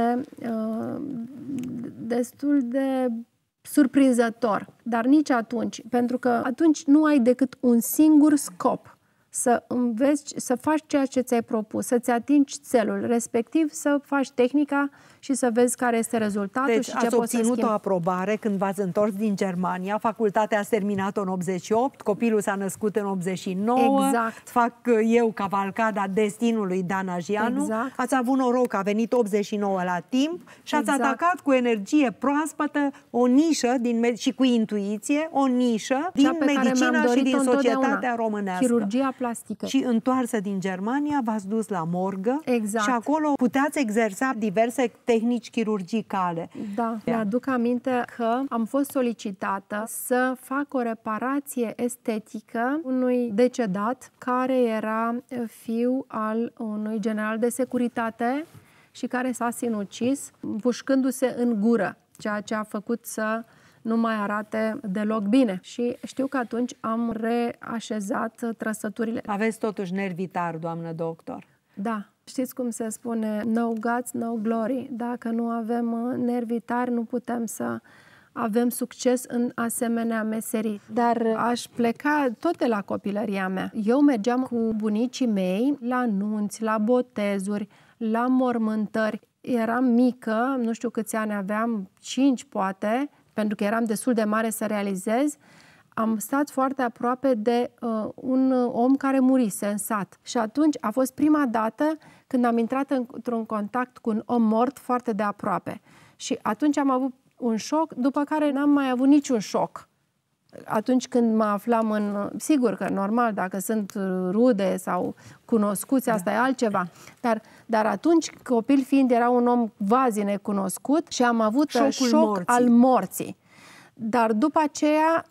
Speaker 3: destul de surprinzător. Dar nici atunci, pentru că atunci nu ai decât un singur scop: să înveți, să faci ceea ce ți-ai propus, să-ți atingi țelul, respectiv să faci tehnica și să vezi care este rezultatul și ce poți să schimbi.
Speaker 2: Ați obținut o aprobare când v-ați întors din Germania, facultatea ați terminat-o în 88, copilul s-a născut în 89,
Speaker 3: exact.
Speaker 2: Fac eu cavalcada destinului Dana Gianu,
Speaker 3: exact.
Speaker 2: Ați avut noroc, a venit 89 la timp și ați atacat cu energie proaspătă o nișă și cu intuiție, o nișă din medicina și din societatea românească.
Speaker 3: Chirurgia plastică.
Speaker 2: Și întoarsă din Germania, v-ați dus la morgă și acolo puteați exersa diverse tehnici chirurgicale.
Speaker 3: Da, mi-aduc aminte că am fost solicitată să fac o reparație estetică unui decedat care era fiu al unui general de securitate și care s-a sinucis împușcându-se în gură, ceea ce a făcut să nu mai arate deloc bine. Și știu că atunci am reașezat trăsăturile.
Speaker 2: Aveți totuși nervi tari, doamnă doctor.
Speaker 3: Da. Știți cum se spune? No guts, no glory. Dacă nu avem nervi tari, nu putem să avem succes în asemenea meserii. Dar aș pleca tot de la copilăria mea. Eu mergeam cu bunicii mei la nunți, la botezuri, la mormântări. Eram mică, nu știu câți ani aveam, 5 poate, pentru că eram destul de mare să realizez. Am stat foarte aproape de un om care murise în sat. Și atunci a fost prima dată când am intrat într-un contact cu un om mort foarte de aproape. Și atunci am avut un șoc, după care n-am mai avut niciun șoc. Atunci când mă aflam în... Sigur că normal, dacă sunt rude sau cunoscuți, asta e altceva. Dar atunci, copil fiind, era un om quasi necunoscut și am avut șoc al morții. Dar după aceea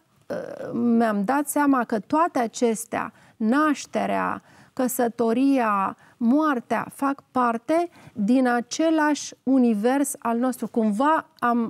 Speaker 3: mi-am dat seama că toate acestea, nașterea, căsătoria, moartea, fac parte din același univers al nostru. Cumva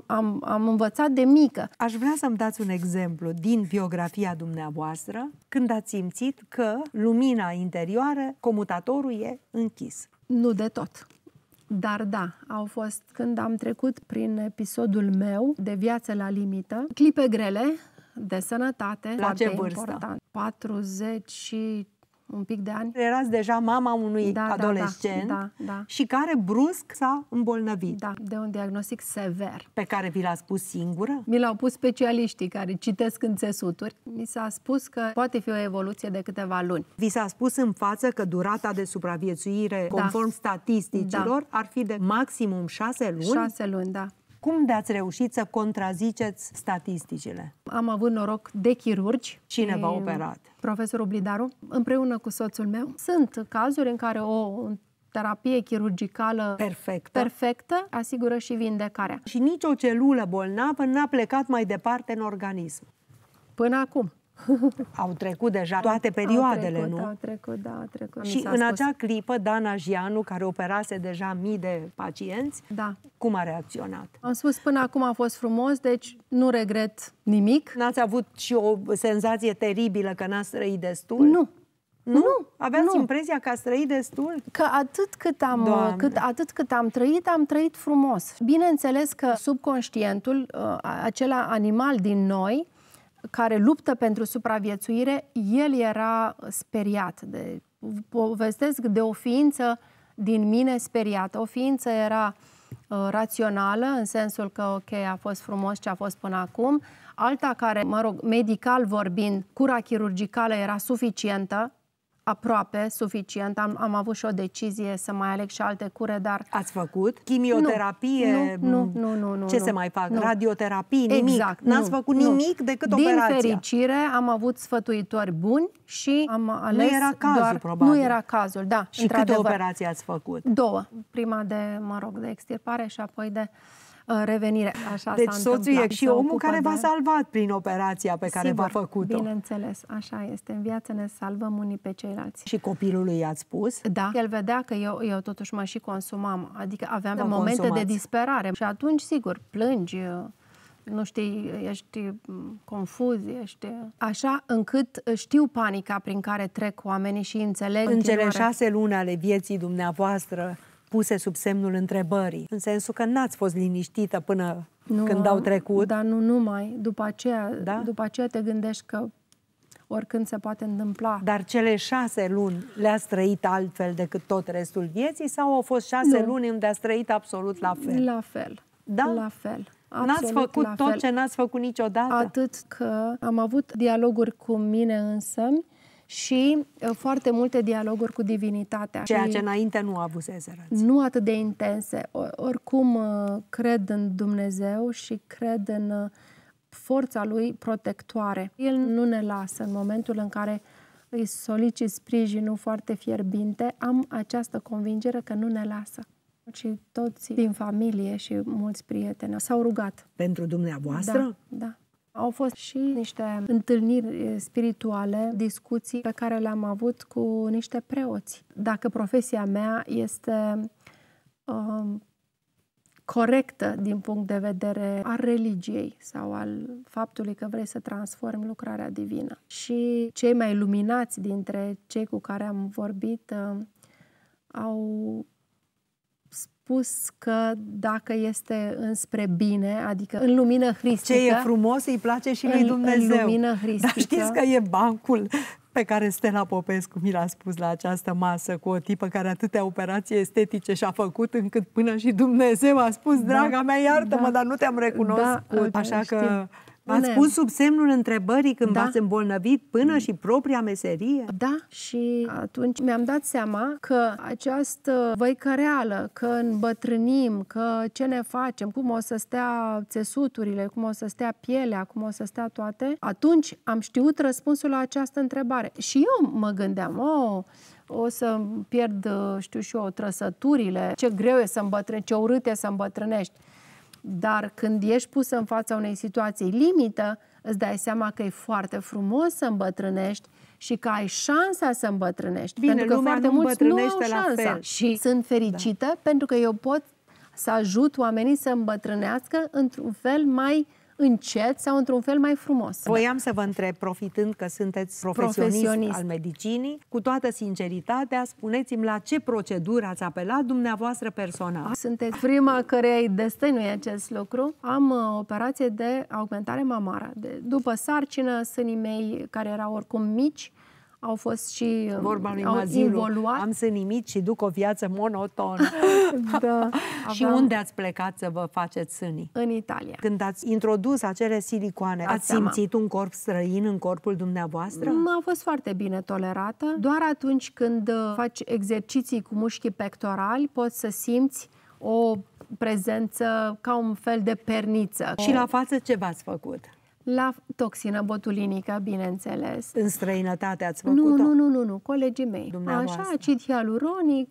Speaker 3: am învățat de mică.
Speaker 2: Aș vrea să-mi dați un exemplu din biografia dumneavoastră când ați simțit că lumina interioară, comutatorul e închis.
Speaker 3: Nu de tot. Dar da, au fost când am trecut prin episodul meu de viață la limită, clipe grele, de sănătate.
Speaker 2: La ce vârstă?
Speaker 3: Important. 40 și un pic de ani.
Speaker 2: Erați deja mama unui adolescent și care brusc s-a îmbolnăvit.
Speaker 3: Da, de un diagnostic sever.
Speaker 2: Pe care vi l-a spus singură?
Speaker 3: Mi l-au pus specialiștii care citesc în țesuturi. Mi s-a spus că poate fi o evoluție de câteva luni.
Speaker 2: Vi s-a spus în față că durata de supraviețuire, conform statisticilor, ar fi de maximum 6 luni?
Speaker 3: 6 luni, da.
Speaker 2: Cum de-ați reușit să contraziceți statisticile?
Speaker 3: Am avut noroc de chirurgi.
Speaker 2: Cine v-a operat?
Speaker 3: Profesorul Blidaru, împreună cu soțul meu. Sunt cazuri în care o terapie chirurgicală perfectă asigură și vindecarea.
Speaker 2: Și nicio celulă bolnavă n-a plecat mai departe în organism?
Speaker 3: Până acum.
Speaker 2: Au trecut deja toate perioadele, nu?
Speaker 3: Au trecut.
Speaker 2: Și în acea clipă, Dana Gianu, care operase deja mii de pacienți, cum a reacționat?
Speaker 3: Am spus, până acum a fost frumos, deci nu regret nimic.
Speaker 2: N-ați avut și o senzație teribilă că n-ați trăit destul?
Speaker 3: Nu.
Speaker 2: Nu? Aveați impresia că ați trăit destul?
Speaker 3: Că atât cât am trăit frumos. Bineînțeles că subconștientul, acela animal din noi, care luptă pentru supraviețuire, el era speriat. Povestesc de o ființă din mine speriată. O ființă era rațională, în sensul că, ok, a fost frumos ce a fost până acum. Alta care, medical vorbind, cura chirurgicală era suficientă, aproape suficient. Am avut și o decizie să mai aleg și alte cure, dar...
Speaker 2: Ați făcut? Chimioterapie?
Speaker 3: Nu.
Speaker 2: Ce se mai fac? Radioterapii? Nimic? Exact. N-ați făcut nimic decât operația?
Speaker 3: Din fericire, am avut sfătuitori buni și am ales...
Speaker 2: Nu era cazul, probabil.
Speaker 3: Nu era cazul, da.
Speaker 2: Și câte operații ați făcut?
Speaker 3: 2. Prima de extirpare și apoi de revenire. Așa
Speaker 2: deci soțul e și omul care v-a salvat prin operația pe care v-a făcut-o.
Speaker 3: Bineînțeles, așa este. În viață ne salvăm unii pe ceilalți.
Speaker 2: Și copilului i-ați spus?
Speaker 3: Da. El vedea că eu totuși mă și consumam. Adică aveam momente de disperare. Și atunci, sigur, plângi, nu știi, ești confuz, ești așa încât știu panica prin care trec oamenii și înțeleg.
Speaker 2: În cele 6 luni ale vieții dumneavoastră puse sub semnul întrebării, în sensul că n-ați fost liniștită până când au trecut.
Speaker 3: Dar nu numai. După aceea te gândești că oricând se poate întâmpla.
Speaker 2: Dar cele 6 luni le-ați trăit altfel decât tot restul vieții sau au fost 6 luni unde ați trăit absolut la fel?
Speaker 3: La fel.
Speaker 2: Da?
Speaker 3: La fel.
Speaker 2: N-ați făcut tot ce n-ați făcut niciodată?
Speaker 3: Atât că am avut dialoguri cu mine însămi și foarte multe dialoguri cu divinitatea.
Speaker 2: Ceea ce înainte nu avuseserăți.
Speaker 3: Nu atât de intense. Oricum cred în Dumnezeu și cred în forța lui protectoare. El nu ne lasă în momentul în care îi solicit sprijinul foarte fierbinte. Am această convingere că nu ne lasă. Și toți din familie și mulți prieteni s-au rugat.
Speaker 2: Pentru dumneavoastră?
Speaker 3: Da. Au fost și niște întâlniri spirituale, discuții pe care le-am avut cu niște preoți. Dacă profesia mea este corectă din punct de vedere al religiei sau al faptului că vrei să transformi lucrarea divină. Și cei mai luminați dintre cei cu care am vorbit au spus că dacă este înspre bine, adică în lumină hristică...
Speaker 2: Ce e frumos îi place și lui Dumnezeu.
Speaker 3: În lumină hristică.
Speaker 2: Dar știți că e bancul pe care Stella Popescu mi l-a spus la această masă cu o tipă care atâtea operații estetice și-a făcut încât până și Dumnezeu a spus, draga mea, iartă-mă, dar nu te-am recunoscut. Așa că ați pus sub semnul întrebării când v-ați îmbolnăvit până și propria meserie?
Speaker 3: Da, și atunci mi-am dat seama că această văicăreală, că îmbătrânim, că ce ne facem, cum o să stea țesuturile, cum o să stea pielea, cum o să stea toate, atunci am știut răspunsul la această întrebare. Și eu mă gândeam, o să pierd, știu și eu, trăsăturile, ce greu e să îmbătrânești, ce urât e să îmbătrânești. Dar când ești pus în fața unei situații limită, îți dai seama că e foarte frumos să îmbătrânești și că ai șansa să îmbătrânești.
Speaker 2: Bine,
Speaker 3: pentru că foarte mulți nu au șansa.
Speaker 2: fel.
Speaker 3: Și sunt fericită pentru că eu pot să ajut oamenii să îmbătrânească într-un fel mai încet sau într-un fel mai frumos.
Speaker 2: Voiam să vă întreb, profitând că sunteți profesionist al medicinii, cu toată sinceritatea, spuneți-mi la ce procedură ați apelat dumneavoastră personal.
Speaker 3: Sunteți prima căreia îi destăinuie acest lucru. Am operație de augmentare mamară. După sarcină, sânii mei, care erau oricum mici, au fost și involuat.
Speaker 2: Am sânii mici și duc o viață monotonă.
Speaker 3: Da,
Speaker 2: și unde ați plecat să vă faceți sânii?
Speaker 3: În Italia.
Speaker 2: Când ați introdus acele silicoane, ați simțit un corp străin în corpul dumneavoastră?
Speaker 3: A fost foarte bine tolerată. Doar atunci când faci exerciții cu mușchii pectorali, poți să simți o prezență ca un fel de perniță.
Speaker 2: Și la față ce v-ați făcut?
Speaker 3: La toxină botulinică, bineînțeles.
Speaker 2: În străinătate ați făcut-o?
Speaker 3: Nu, colegii mei. Așa, acid hialuronic,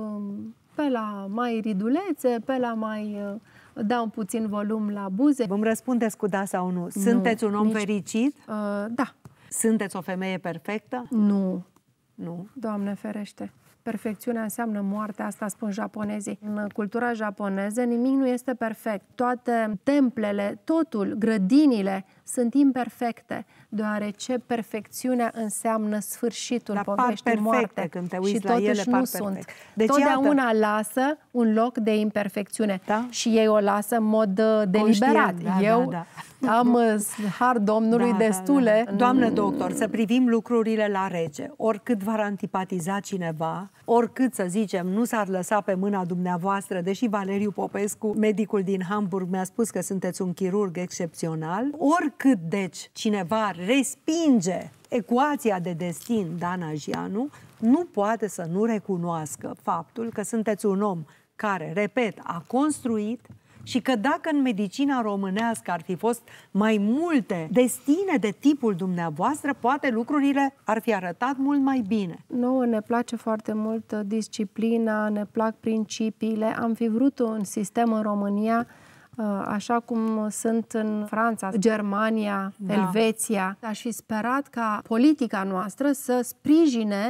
Speaker 3: pe la mai ridulețe, pe la mai dau puțin volum la buze.
Speaker 2: Vă-mi răspundeți cu da sau nu? Sunteți un om fericit?
Speaker 3: Da.
Speaker 2: Sunteți o femeie perfectă?
Speaker 3: Nu.
Speaker 2: Nu?
Speaker 3: Doamne ferește. Perfecțiunea înseamnă moarte, asta spun japonezii. În cultura japoneză nimic nu este perfect. Toate templele, totul, grădinile sunt imperfecte, deoarece perfecțiunea înseamnă sfârșitul poveștii, moarte.
Speaker 2: Când te uiți
Speaker 3: și
Speaker 2: la
Speaker 3: totuși
Speaker 2: ele,
Speaker 3: nu sunt. Deci, totdeauna lasă un loc de imperfecțiune.
Speaker 2: Da?
Speaker 3: Și ei o lasă în mod deliberat. Eu am har Domnului destule.
Speaker 2: Doamnă doctor, să privim lucrurile la rece. Oricât v-ar antipatiza cineva, oricât, să zicem, nu s-ar lăsa pe mâna dumneavoastră, deși Valeriu Popescu, medicul din Hamburg, mi-a spus că sunteți un chirurg excepțional, oricât, deci, cineva respinge ecuația de destin Dana Gianu, nu poate să nu recunoască faptul că sunteți un om care, repet, a construit și că dacă în medicina românească ar fi fost mai multe destine de tipul dumneavoastră, poate lucrurile ar fi arătat mult mai bine.
Speaker 3: Nouă ne place foarte mult disciplina, ne plac principiile. Am fi vrut un sistem în România așa cum sunt în Franța, Germania, Elveția. Aș fi sperat ca politica noastră să sprijine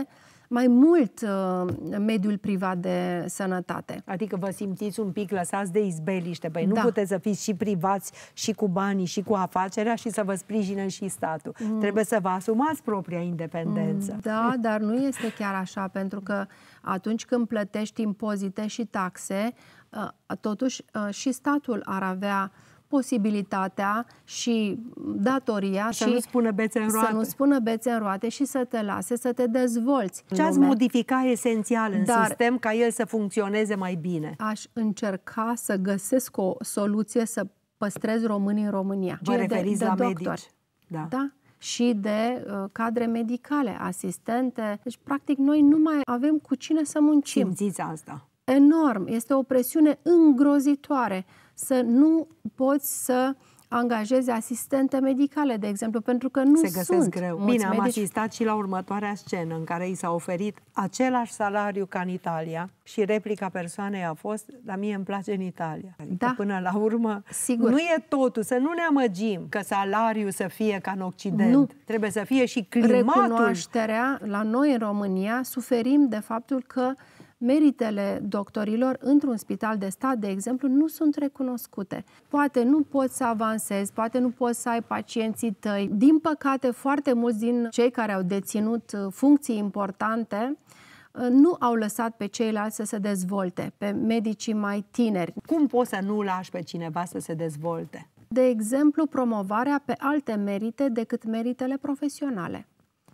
Speaker 3: mai mult mediul privat de sănătate.
Speaker 2: Adică vă simțiți un pic lăsați de izbeliște. Păi nu puteți să fiți și privați și cu banii și cu afacerea și să vă sprijine și statul. Trebuie să vă asumați propria independență.
Speaker 3: Da, dar nu este chiar așa, pentru că atunci când plătești impozite și taxe, totuși și statul ar avea posibilitatea și datoria
Speaker 2: să nu spună bețe în roate.
Speaker 3: Să nu spună bețe în roate și să te lase să te dezvolți.
Speaker 2: Ce ați modifica esențial în sistem ca el să funcționeze mai bine?
Speaker 3: Aș încerca să găsesc o soluție să păstrez românii în România.
Speaker 2: Vă referiți la medici?
Speaker 3: Da. Și de cadre medicale, asistente. Deci, practic, noi nu mai avem cu cine să muncim.
Speaker 2: Simțiți asta?
Speaker 3: Enorm. Este o presiune îngrozitoare să nu poți să angajezi asistente medicale, de exemplu, pentru că nu
Speaker 2: se găsesc greu. Bine, am
Speaker 3: medici...
Speaker 2: asistat și la următoarea scenă în care i s-a oferit același salariu ca în Italia și replica persoanei a fost: dar mie îmi place în Italia. Adică până la urmă,
Speaker 3: sigur,
Speaker 2: nu e totul, să nu ne amăgim că salariul să fie ca în Occident. Nu. Trebuie să fie și climatul.
Speaker 3: Recunoașterea, la noi în România suferim de faptul că meritele doctorilor într-un spital de stat, de exemplu, nu sunt recunoscute. Poate nu poți să avansezi, poate nu poți să ai pacienții tăi. Din păcate, foarte mulți din cei care au deținut funcții importante nu au lăsat pe ceilalți să se dezvolte, pe medicii mai tineri.
Speaker 2: Cum poți să nu lași pe cineva să se dezvolte?
Speaker 3: De exemplu, promovarea pe alte merite decât meritele profesionale.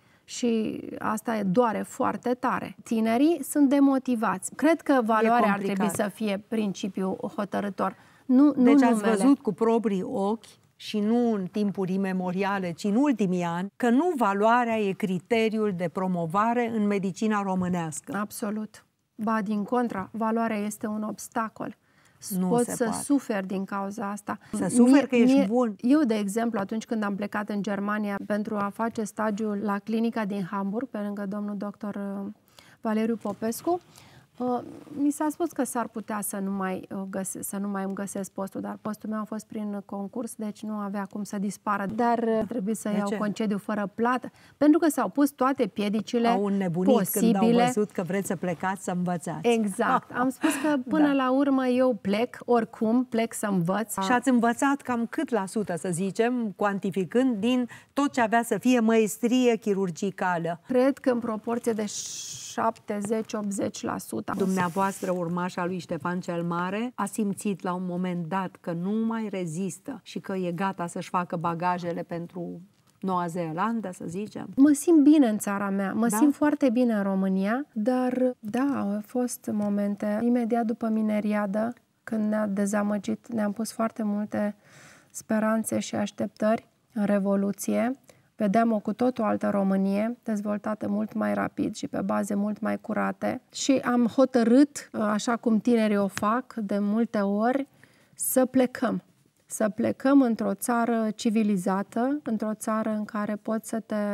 Speaker 3: Și asta doare foarte tare. Tinerii sunt demotivați. Cred că valoarea ar trebui să fie principiul hotărător.
Speaker 2: Deci ați văzut cu proprii ochi, și nu în timpuri imemoriale, ci în ultimii ani, că nu valoarea e criteriul de promovare în medicina românească.
Speaker 3: Absolut. Ba, din contra, valoarea este un obstacol. Poți să suferi din cauza asta.
Speaker 2: Să suferi că ești bun.
Speaker 3: Eu, de exemplu, atunci când am plecat în Germania pentru a face stagiul la clinica din Hamburg, pe lângă domnul doctor Valeriu Popescu, mi s-a spus că s-ar putea să nu mai îmi găsesc postul, dar postul meu a fost prin concurs, deci nu avea cum să dispară. Dar trebuie să iau concediu fără plată, pentru că s-au pus toate piedicile
Speaker 2: au înnebunit
Speaker 3: posibile.
Speaker 2: Când au văzut că vreți să plecați să învățați.
Speaker 3: Exact. Am spus că până la urmă eu plec, oricum plec să învăț.
Speaker 2: Și ați învățat cam cât la sută, să zicem, cuantificând, din tot ce avea să fie maestrie chirurgicală?
Speaker 3: Cred că în proporție de 70-80%.
Speaker 2: Dumneavoastră, urmașa lui Ștefan cel Mare, a simțit la un moment dat că nu mai rezistă și că e gata să-și facă bagajele pentru Noua Zeelandă, să zicem?
Speaker 3: Mă simt bine în țara mea, mă simt foarte bine în România, dar da, au fost momente imediat după mineriadă, când ne-a dezamăgit, ne-am pus foarte multe speranțe și așteptări în Revoluție. Vedeam o cu tot o altă Românie, dezvoltată mult mai rapid și pe baze mult mai curate. Și am hotărât, așa cum tinerii o fac de multe ori, să plecăm. Să plecăm într-o țară civilizată, într-o țară în care poți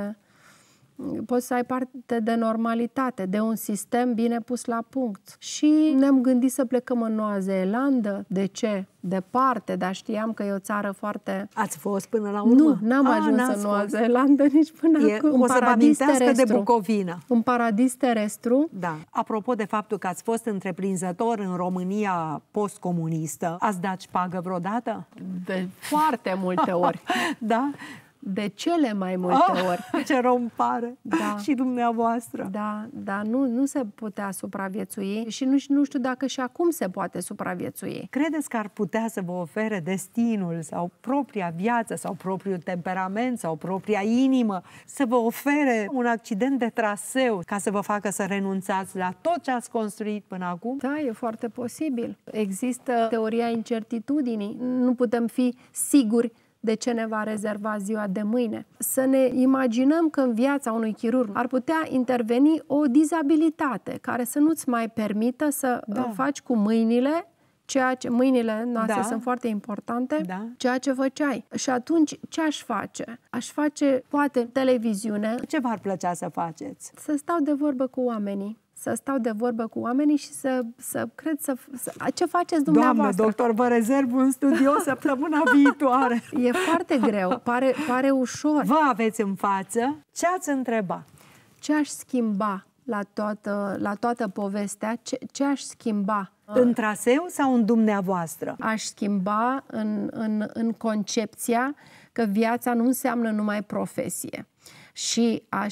Speaker 3: să ai parte de normalitate, de un sistem bine pus la punct. Și ne-am gândit să plecăm în Noua Zeelandă. De ce? Departe, dar știam că e o țară foarte...
Speaker 2: Ați fost până la urmă?
Speaker 3: Nu, n-am ajuns în Noua Zeelandă nici până acum.
Speaker 2: O să vă amintească de Bucovina.
Speaker 3: Un paradis terestru.
Speaker 2: Da. Apropo de faptul că ați fost întreprinzător în România postcomunistă, ați dat șpagă vreodată?
Speaker 3: De foarte multe ori.
Speaker 2: Da?
Speaker 3: De cele mai multe ori.
Speaker 2: Ce rău îmi pare. Da. Și dumneavoastră.
Speaker 3: Da, dar nu se putea supraviețui și nu știu dacă și acum se poate supraviețui.
Speaker 2: Credeți că ar putea să vă ofere destinul sau propria viață sau propriul temperament sau propria inimă să vă ofere un accident de traseu ca să vă facă să renunțați la tot ce ați construit până acum?
Speaker 3: Da, e foarte posibil. Există teoria incertitudinii. Nu putem fi siguri de ce ne va rezerva ziua de mâine. Să ne imaginăm că în viața unui chirurg ar putea interveni o dizabilitate care să nu-ți mai permită să faci cu mâinile mâinile noastre sunt foarte importante, ceea ce făceai. Și atunci, ce aș face? Aș face, poate, televiziune.
Speaker 2: Ce v-ar plăcea să faceți?
Speaker 3: Să stau de vorbă cu oamenii. Să stau de vorbă cu oamenii și ce faceți dumneavoastră?
Speaker 2: Doamnă, doctor, vă rezerv un studio săptămâna viitoare.
Speaker 3: E foarte greu, pare ușor.
Speaker 2: Vă aveți în față, ce ați întreba?
Speaker 3: Ce aș schimba la toată povestea. Ce aș schimba?
Speaker 2: În traseu sau în dumneavoastră?
Speaker 3: Aș schimba în concepția că viața nu înseamnă numai profesie. Și aș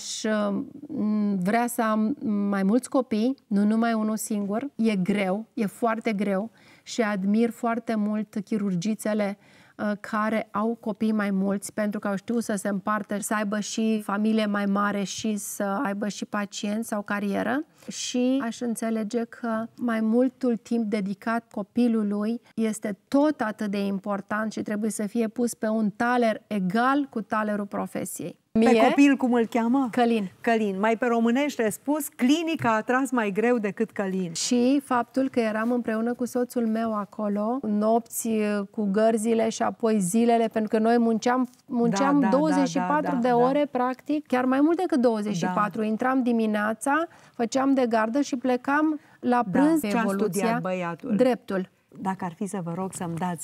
Speaker 3: vrea să am mai mulți copii, nu numai unul singur. E greu, e foarte greu și admir foarte mult chirurgițele care au copii mai mulți pentru că au știut să se împartă, să aibă și familie mai mare și să aibă și pacienți sau carieră. Și aș înțelege că mai multul timp dedicat copilului este tot atât de important și trebuie să fie pus pe un taler egal cu talerul profesiei.
Speaker 2: Pe copil, cum îl cheamă?
Speaker 3: Călin.
Speaker 2: Călin. Mai pe românește spus, clinica a tras mai greu decât Călin.
Speaker 3: Și faptul că eram împreună cu soțul meu acolo, nopți cu gărzile și apoi zilele, pentru că noi munceam 24 de ore, practic, chiar mai mult decât 24. Intram dimineața, făceam de gardă și plecam la prânz.
Speaker 2: Ce a studiat băiatul?
Speaker 3: Dreptul.
Speaker 2: Dacă ar fi să vă rog să-mi dați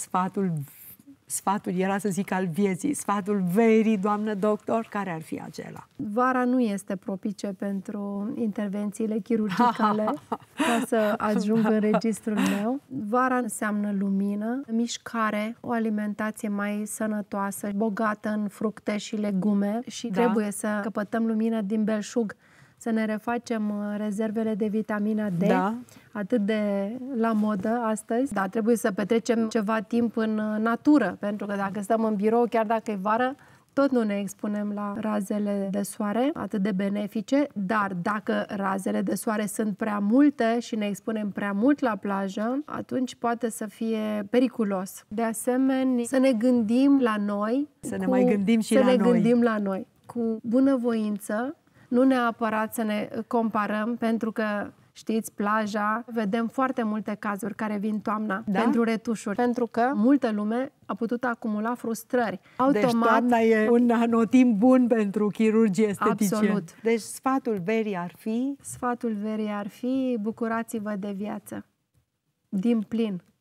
Speaker 2: sfatul era să zic al vieții, sfatul verii, doamnă doctor, care ar fi acela?
Speaker 3: Vara nu este propice pentru intervențiile chirurgicale, ca să ajung în registrul meu. Vara înseamnă lumină, mișcare, o alimentație mai sănătoasă, bogată în fructe și legume și trebuie să căpătăm lumină din belșug, să ne refacem rezervele de vitamina D, atât de la modă astăzi, dar trebuie să petrecem ceva timp în natură, pentru că dacă stăm în birou, chiar dacă e vară, tot nu ne expunem la razele de soare atât de benefice, dar dacă razele de soare sunt prea multe și ne expunem prea mult la plajă, atunci poate să fie periculos. De asemenea, să ne gândim la noi,
Speaker 2: să ne mai gândim și la noi.
Speaker 3: Să ne gândim la noi, cu bunăvoință, nu neapărat să ne comparăm, pentru că, știți, plaja, vedem foarte multe cazuri care vin toamna pentru retușuri, pentru că multă lume a putut acumula frustrări.
Speaker 2: Deci toamna e un anotimp bun pentru chirurgii esteticieni.
Speaker 3: Absolut.
Speaker 2: Deci sfatul verii ar fi?
Speaker 3: Sfatul verii ar fi: bucurați-vă de viață. Din plin.